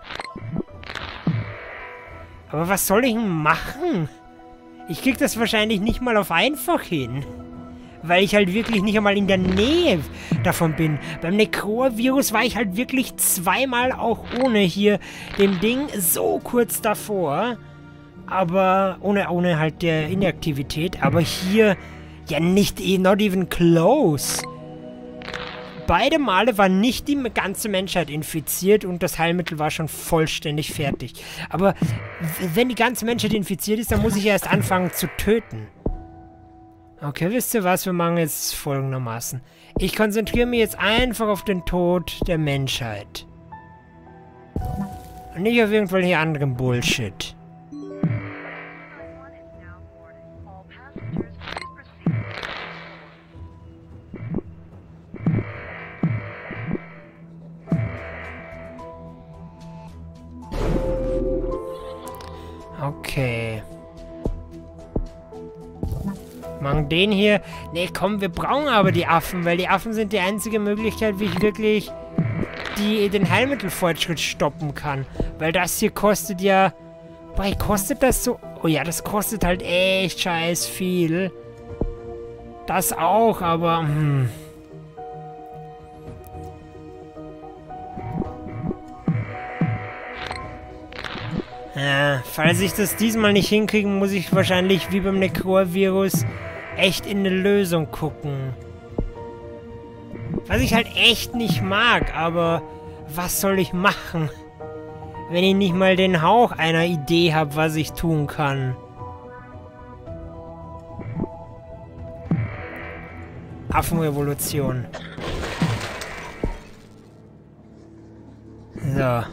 Aber was soll ich denn machen? Ich krieg das wahrscheinlich nicht mal auf einfach hin. Weil ich halt wirklich nicht einmal in der Nähe davon bin. Beim Necro-Virus war ich halt wirklich zweimal auch ohne hier dem Ding so kurz davor. Aber ohne, ohne halt der Inaktivität. Aber hier ja nicht, not even close. Beide Male war nicht die ganze Menschheit infiziert und das Heilmittel war schon vollständig fertig. Aber wenn die ganze Menschheit infiziert ist, dann muss ich erst anfangen zu töten. Okay, wisst ihr was? Wir machen jetzt folgendermaßen. Ich konzentriere mich jetzt einfach auf den Tod der Menschheit. Und nicht auf irgendwelchen anderen Bullshit. Okay. Machen den hier. Nee, komm, wir brauchen aber die Affen, weil die Affen sind die einzige Möglichkeit, wie ich wirklich die, den Heilmittelfortschritt stoppen kann. Weil das hier kostet ja... Boah, kostet das so... Oh ja, das kostet halt echt scheiß viel. Das auch, aber... Hm. Ja, falls ich das diesmal nicht hinkriege, muss ich wahrscheinlich wie beim Necro-Virus echt in eine Lösung gucken. Was ich halt echt nicht mag, aber was soll ich machen, wenn ich nicht mal den Hauch einer Idee habe, was ich tun kann? Affenrevolution. So.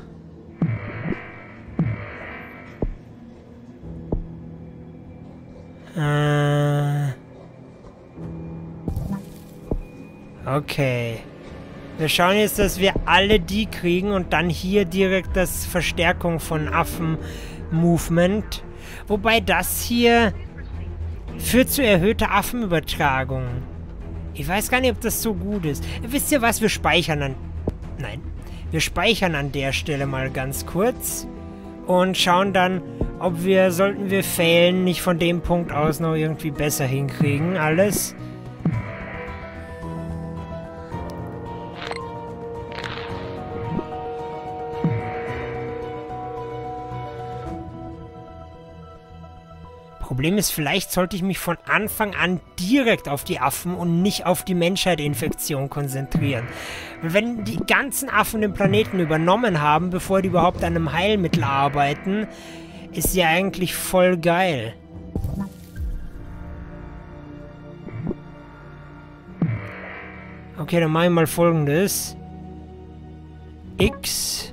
Äh... Okay. Wir schauen jetzt, dass wir alle die kriegen und dann hier direkt das Verstärkung von Affen-Movement. Wobei das hier führt zu erhöhter Affenübertragung. Ich weiß gar nicht, ob das so gut ist. Wisst ihr was? Wir speichern an... Nein. Wir speichern an der Stelle mal ganz kurz. Und schauen dann, ob wir, sollten wir failen, nicht von dem Punkt aus noch irgendwie besser hinkriegen. Alles. Problem ist, vielleicht sollte ich mich von Anfang an direkt auf die Affen und nicht auf die Menschheit-Infektion konzentrieren. Wenn die ganzen Affen den Planeten übernommen haben, bevor die überhaupt an einem Heilmittel arbeiten, ist ja eigentlich voll geil. Okay, dann mache ich mal Folgendes. X.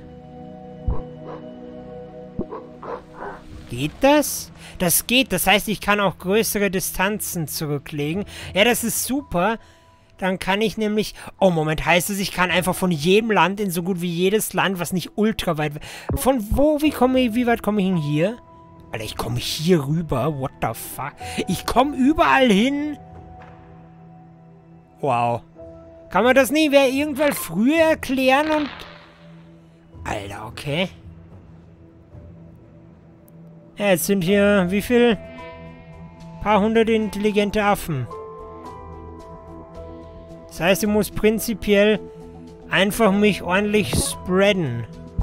Geht das? Das geht. Das heißt, ich kann auch größere Distanzen zurücklegen. Ja, das ist super. Dann kann ich nämlich... Oh, Moment. Heißt es, ich kann einfach von jedem Land in so gut wie jedes Land, was nicht ultra weit... Von wo? Wie komme ich... Wie weit komme ich hin hier? Alter, ich komme hier rüber. What the fuck? Ich komme überall hin. Wow. Kann man das nie wer irgendwann früher erklären und... Alter, okay. Ja, jetzt sind hier, wie viel? Paar hundert intelligente Affen. Das heißt, ich muss prinzipiell einfach mich ordentlich spreaden.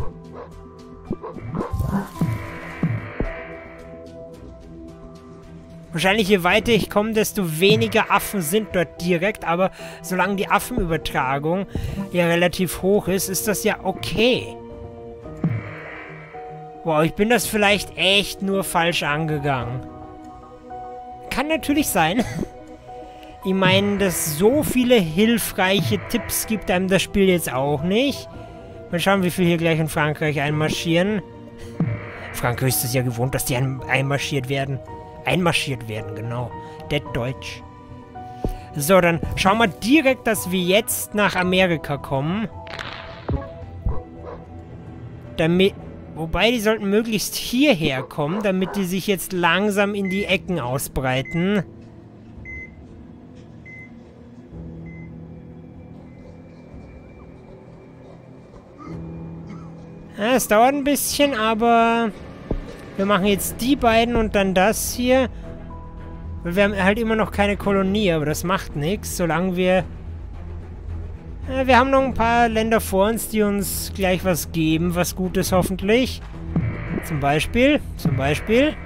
Wahrscheinlich je weiter ich komme, desto weniger Affen sind dort direkt, aber solange die Affenübertragung ja relativ hoch ist, ist das ja okay. Wow, ich bin das vielleicht echt nur falsch angegangen. Kann natürlich sein. Ich meine, dass so viele hilfreiche Tipps gibt einem das Spiel jetzt auch nicht. Mal schauen, wie viel hier gleich in Frankreich einmarschieren. Frankreich ist es ja gewohnt, dass die ein einmarschiert werden. Einmarschiert werden, genau. Der Deutsch. So, dann schauen wir direkt, dass wir jetzt nach Amerika kommen. Damit... Wobei, die sollten möglichst hierher kommen, damit die sich jetzt langsam in die Ecken ausbreiten. Ja, es dauert ein bisschen, aber wir machen jetzt die beiden und dann das hier. Weil wir haben halt immer noch keine Kolonie, aber das macht nichts, solange wir... Ja, wir haben noch ein paar Länder vor uns, die uns gleich was geben, was Gutes hoffentlich. Zum Beispiel, zum Beispiel,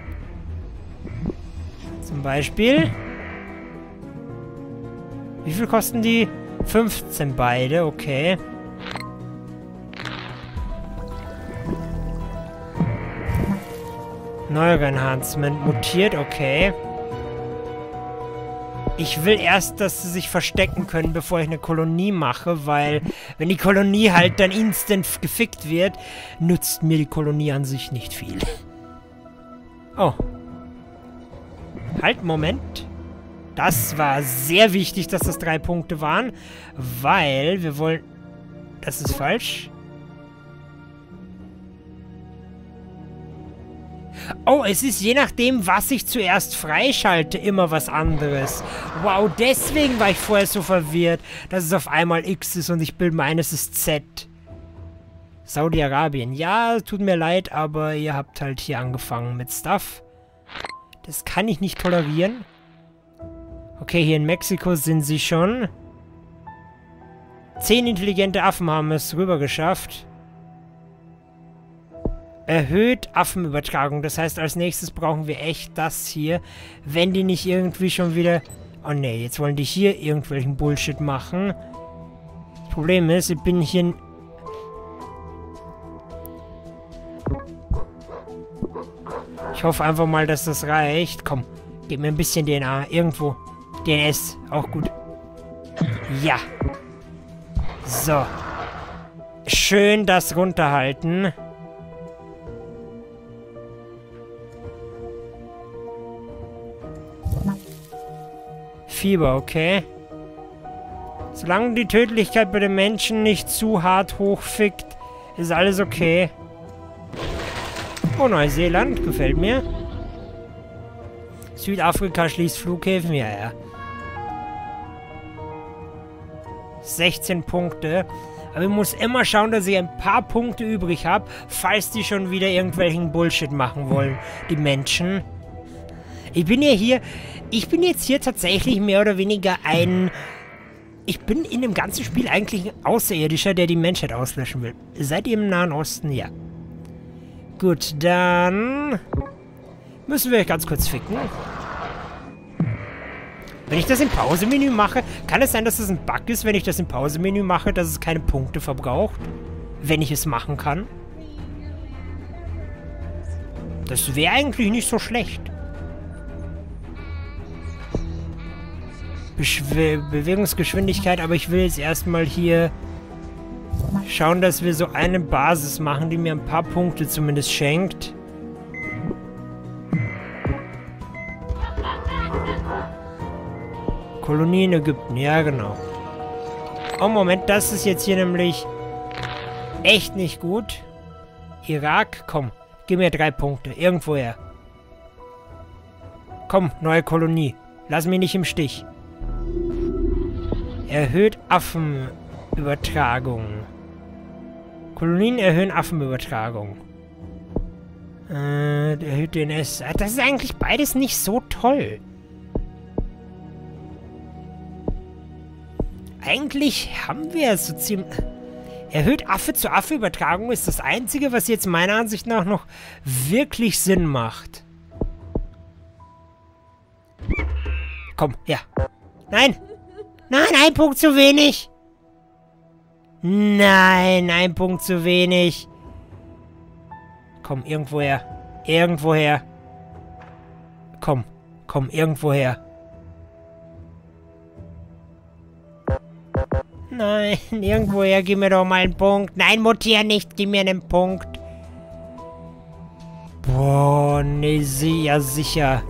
zum Beispiel. Wie viel kosten die? fünfzehn beide, okay. Neuere Enhancement mutiert, okay. Ich will erst, dass sie sich verstecken können, bevor ich eine Kolonie mache, weil wenn die Kolonie halt dann instant gefickt wird, nützt mir die Kolonie an sich nicht viel. Oh. Halt, Moment. Das war sehr wichtig, dass das drei Punkte waren, weil wir wollen... Das ist falsch. Oh, es ist je nachdem, was ich zuerst freischalte, immer was anderes. Wow, deswegen war ich vorher so verwirrt, dass es auf einmal X ist und ich bilde mir es ist Z. Saudi-Arabien. Ja, tut mir leid, aber ihr habt halt hier angefangen mit Stuff. Das kann ich nicht tolerieren. Okay, hier in Mexiko sind sie schon. Zehn intelligente Affen haben es rüber geschafft. Erhöht Affenübertragung. Das heißt, als nächstes brauchen wir echt das hier. Wenn die nicht irgendwie schon wieder... Oh ne, jetzt wollen die hier irgendwelchen Bullshit machen. Das Problem ist, ich bin hier... Ich hoffe einfach mal, dass das reicht. Komm, gib mir ein bisschen D N A. Irgendwo. D N S. Auch gut. Ja. So. Schön das runterhalten. Fieber, okay. Solange die Tödlichkeit bei den Menschen nicht zu hart hochfickt, ist alles okay. Oh, Neuseeland, gefällt mir. Südafrika schließt Flughäfen, ja, ja. sechzehn Punkte. Aber ich muss immer schauen, dass ich ein paar Punkte übrig habe, falls die schon wieder irgendwelchen Bullshit machen wollen, die Menschen. Ich bin ja hier, ich bin jetzt hier tatsächlich mehr oder weniger ein... Ich bin in dem ganzen Spiel eigentlich ein Außerirdischer, der die Menschheit auslöschen will. Seid ihr im Nahen Osten? Ja. Gut, dann... müssen wir euch ganz kurz ficken. Wenn ich das im Pausemenü mache, kann es sein, dass es ein Bug ist, wenn ich das im Pausemenü mache, dass es keine Punkte verbraucht? Wenn ich es machen kann? Das wäre eigentlich nicht so schlecht. Beschw- Bewegungsgeschwindigkeit, aber ich will jetzt erstmal hier schauen, dass wir so eine Basis machen, die mir ein paar Punkte zumindest schenkt. Kolonie in Ägypten, ja genau. Oh Moment, das ist jetzt hier nämlich echt nicht gut. Irak, komm, gib mir drei Punkte, irgendwoher. Komm, neue Kolonie, lass mich nicht im Stich. Erhöht Affenübertragung. Kolonien erhöhen Affenübertragung. Äh, erhöht D N S. Das ist eigentlich beides nicht so toll. Eigentlich haben wir so ziemlich... Erhöht Affe-zu-Affe-Übertragung ist das Einzige, was jetzt meiner Ansicht nach noch wirklich Sinn macht. Komm, ja. Nein! Nein, ein Punkt zu wenig! Nein, ein Punkt zu wenig. Komm, irgendwoher. Irgendwoher. Komm, komm, irgendwoher. Nein, irgendwoher, gib mir doch mal einen Punkt. Nein, mutier nicht, gib mir einen Punkt. Boah, ne, ja sicher.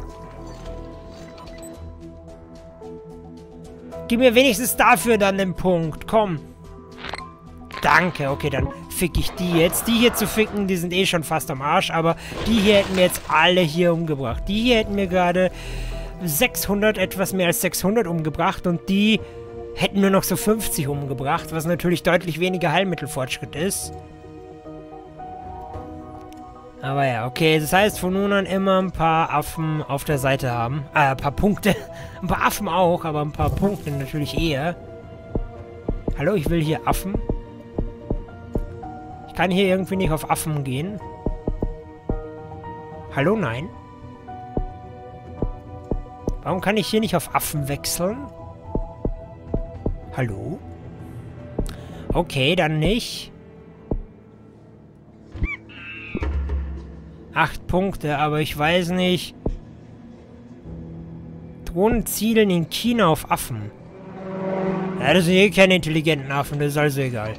Gib mir wenigstens dafür dann einen Punkt, komm. Danke, okay, dann fick ich die jetzt. Die hier zu ficken, die sind eh schon fast am Arsch, aber die hier hätten mir jetzt alle hier umgebracht. Die hier hätten mir gerade sechshundert, etwas mehr als sechshundert umgebracht und die... hätten nur noch so fünfzig umgebracht, was natürlich deutlich weniger Heilmittelfortschritt ist. Aber ja, okay, das heißt von nun an immer ein paar Affen auf der Seite haben. Äh, ein paar Punkte. Ein paar Affen auch, aber ein paar Punkte natürlich eher. Hallo, ich will hier Affen. Ich kann hier irgendwie nicht auf Affen gehen. Hallo, nein. Warum kann ich hier nicht auf Affen wechseln? Hallo? Okay, dann nicht. Acht Punkte, aber ich weiß nicht. Drohnen zielen in China auf Affen. Ja, das sind eh keine intelligenten Affen, das ist also egal.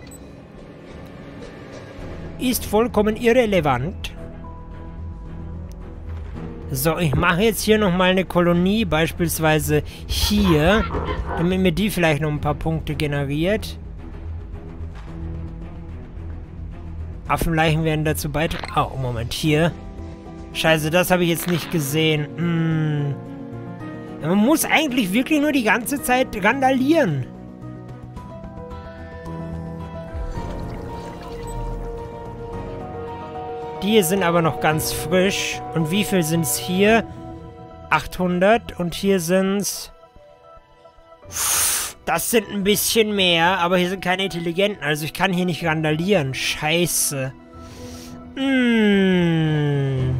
Ist vollkommen irrelevant. So, ich mache jetzt hier nochmal eine Kolonie, beispielsweise hier, damit mir die vielleicht noch ein paar Punkte generiert. Affenleichen werden dazu beitragen. Oh, Moment, hier. Scheiße, das habe ich jetzt nicht gesehen. Hm. Man muss eigentlich wirklich nur die ganze Zeit randalieren. Die sind aber noch ganz frisch. Und wie viel sind es hier? achthundert. Und hier sind es... Das sind ein bisschen mehr, aber hier sind keine Intelligenten. Also ich kann hier nicht randalieren. Scheiße. Mmh.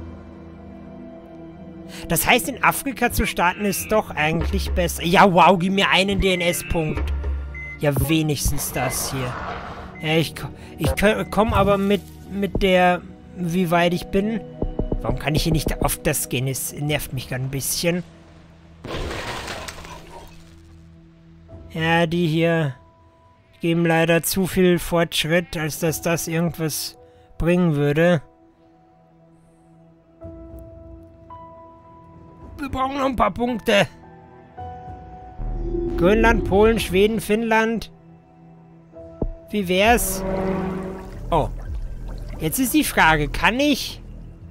Das heißt, in Afrika zu starten ist doch eigentlich besser. Ja, wow, gib mir einen D N S-Punkt. Ja, wenigstens das hier. Ja, ich, ich komme aber mit, mit der... wie weit ich bin. Warum kann ich hier nicht auf das gehen? Es nervt mich gerade ein bisschen. Ja, die hier geben leider zu viel Fortschritt, als dass das irgendwas bringen würde. Wir brauchen noch ein paar Punkte. Grönland, Polen, Schweden, Finnland. Wie wär's? Oh. Jetzt ist die Frage, kann ich...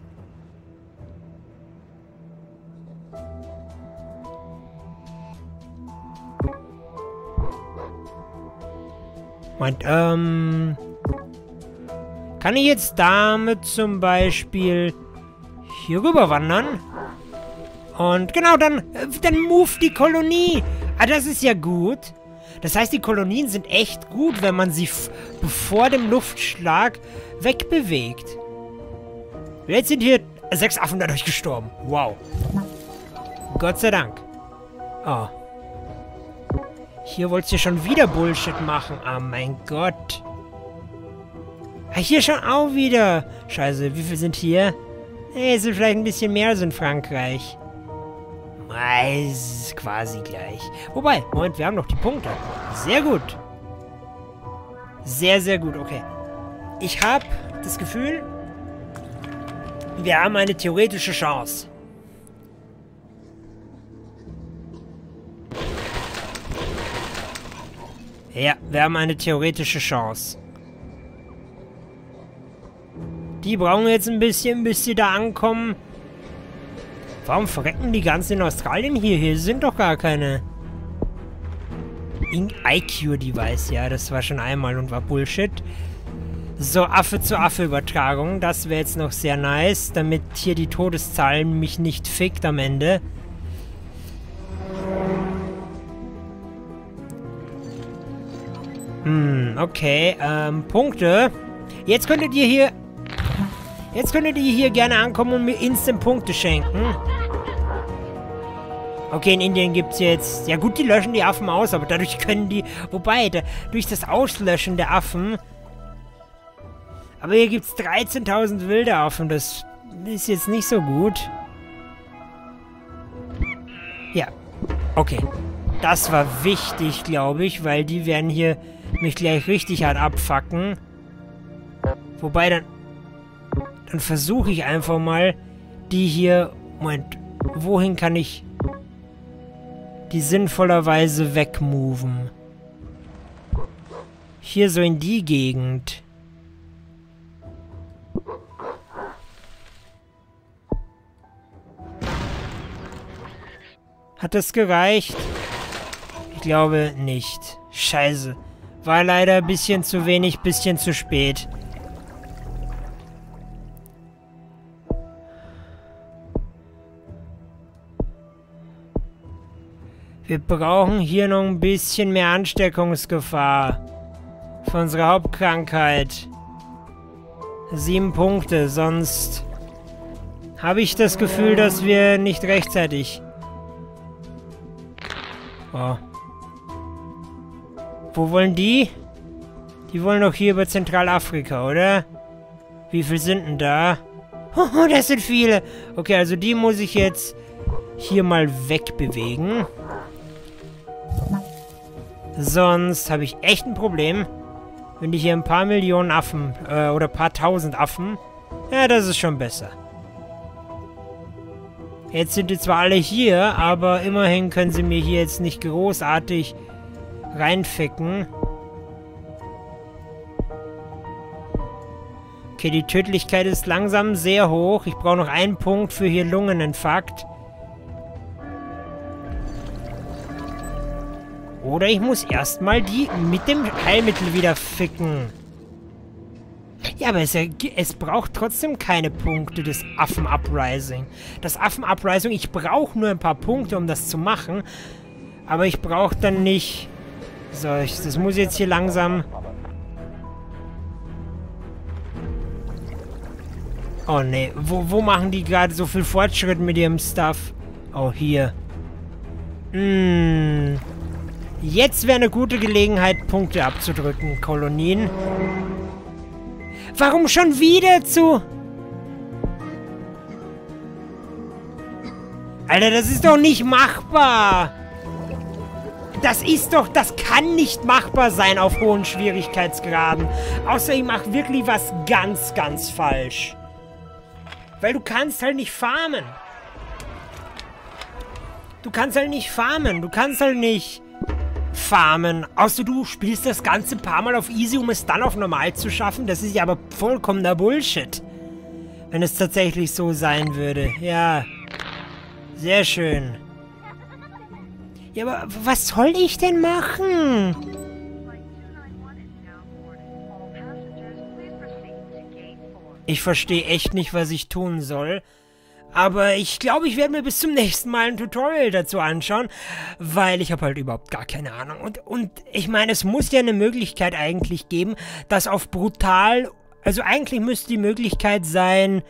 Moment, ähm... Kann ich jetzt damit zum Beispiel hier rüber wandern? Und genau, dann, dann move die Kolonie. Ah, das ist ja gut. Das heißt, die Kolonien sind echt gut, wenn man sie bevor dem Luftschlag wegbewegt. Jetzt sind hier sechs Affen dadurch gestorben. Wow. Gott sei Dank. Oh. Hier wolltest du schon wieder Bullshit machen. Ah, mein Gott. Ah, hier schon auch wieder. Scheiße, wie viel sind hier? Eh, sind vielleicht ein bisschen mehr als in Frankreich. Meist quasi gleich. Wobei, Moment, wir haben noch die Punkte. Sehr gut. Sehr, sehr gut, okay. Ich habe das Gefühl, wir haben eine theoretische Chance. Ja, wir haben eine theoretische Chance. Die brauchen jetzt ein bisschen, bis sie da ankommen. Warum verrecken die ganzen in Australien hier? Hier sind doch gar keine... I Q-Device, ja, das war schon einmal und war Bullshit. So, Affe-zu-Affe-Übertragung, das wäre jetzt noch sehr nice, damit hier die Todeszahlen mich nicht fickt am Ende. Hm, okay, ähm, Punkte. Jetzt könntet ihr hier... Jetzt könntet ihr hier gerne ankommen und mir instant Punkte schenken. Okay, in Indien gibt es jetzt... Ja gut, die löschen die Affen aus, aber dadurch können die... Wobei, da, durch das Auslöschen der Affen... Aber hier gibt es dreizehntausend wilde Affen, das ist jetzt nicht so gut. Ja, okay. Das war wichtig, glaube ich, weil die werden hier mich gleich richtig hart abfacken. Wobei, dann... Dann versuche ich einfach mal, die hier... Moment, wohin kann ich... die sinnvollerweise wegmoven? Hier so in die Gegend. Hat das gereicht? Ich glaube nicht. Scheiße. War leider ein bisschen zu wenig, bisschen zu spät. Wir brauchen hier noch ein bisschen mehr Ansteckungsgefahr. Für unsere Hauptkrankheit. Sieben Punkte, sonst habe ich das Gefühl, dass wir nicht rechtzeitig... Oh. Wo wollen die? Die wollen doch hier über Zentralafrika, oder? Wie viel sind denn da? Oh, das sind viele. Okay, also die muss ich jetzt hier mal wegbewegen. Sonst habe ich echt ein Problem. Wenn die hier ein paar Millionen Affen, äh, oder ein paar tausend Affen. Ja, das ist schon besser. Jetzt sind die zwar alle hier, aber immerhin können sie mir hier jetzt nicht großartig reinficken. Okay, die Tödlichkeit ist langsam sehr hoch. Ich brauche noch einen Punkt für hier Lungeninfarkt. Oder ich muss erstmal die mit dem Heilmittel wieder ficken. Ja, aber es, es braucht trotzdem keine Punkte, das Affen-Uprising. Das Affen-Uprising, ich brauche nur ein paar Punkte, um das zu machen. Aber ich brauche dann nicht... So, ich, das muss jetzt hier langsam... Oh, ne. Wo, wo machen die gerade so viel Fortschritt mit ihrem Stuff? Oh, hier. Hm... Jetzt wäre eine gute Gelegenheit, Punkte abzudrücken, Kolonien. Warum schon wieder zu... Alter, das ist doch nicht machbar. Das ist doch... Das kann nicht machbar sein auf hohen Schwierigkeitsgraden. Außer ich mache wirklich was ganz, ganz falsch. Weil du kannst halt nicht farmen. Du kannst halt nicht farmen. Du kannst halt nicht... farmen. Außer du spielst das Ganze ein paar Mal auf Easy, um es dann auf Normal zu schaffen. Das ist ja aber vollkommener Bullshit. Wenn es tatsächlich so sein würde. Ja. Sehr schön. Ja, aber was soll ich denn machen? Ich verstehe echt nicht, was ich tun soll. Aber ich glaube, ich werde mir bis zum nächsten Mal ein Tutorial dazu anschauen, weil ich habe halt überhaupt gar keine Ahnung. Und, und ich meine, es muss ja eine Möglichkeit eigentlich geben, dass auf brutal... Also eigentlich müsste die Möglichkeit sein,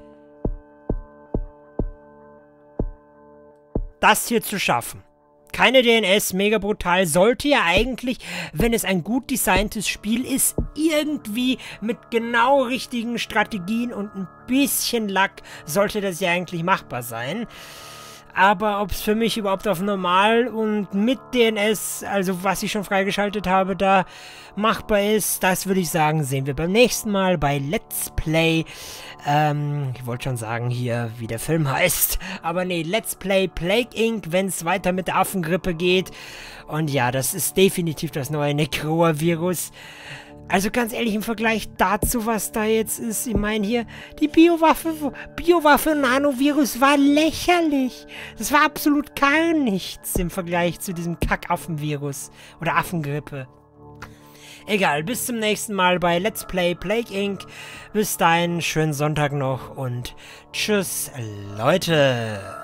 das hier zu schaffen. Keine D N S, mega brutal, sollte ja eigentlich, wenn es ein gut designtes Spiel ist, irgendwie mit genau richtigen Strategien und ein bisschen Lack, sollte das ja eigentlich machbar sein. Aber ob es für mich überhaupt auf normal und mit D N S, also was ich schon freigeschaltet habe, da machbar ist, das würde ich sagen, sehen wir beim nächsten Mal bei Let's Play. Ähm, ich wollte schon sagen hier, wie der Film heißt. Aber nee, Let's Play Plague Incorporated, wenn es weiter mit der Affengrippe geht. Und ja, das ist definitiv das neue Necroa-Virus. Also ganz ehrlich, im Vergleich dazu, was da jetzt ist, ich meine hier, die Biowaffe, Biowaffe Nanovirus war lächerlich. Das war absolut gar nichts im Vergleich zu diesem Kackaffenvirus oder Affengrippe. Egal, bis zum nächsten Mal bei Let's Play Plague Incorporated. Bis dahin, schönen Sonntag noch und tschüss, Leute.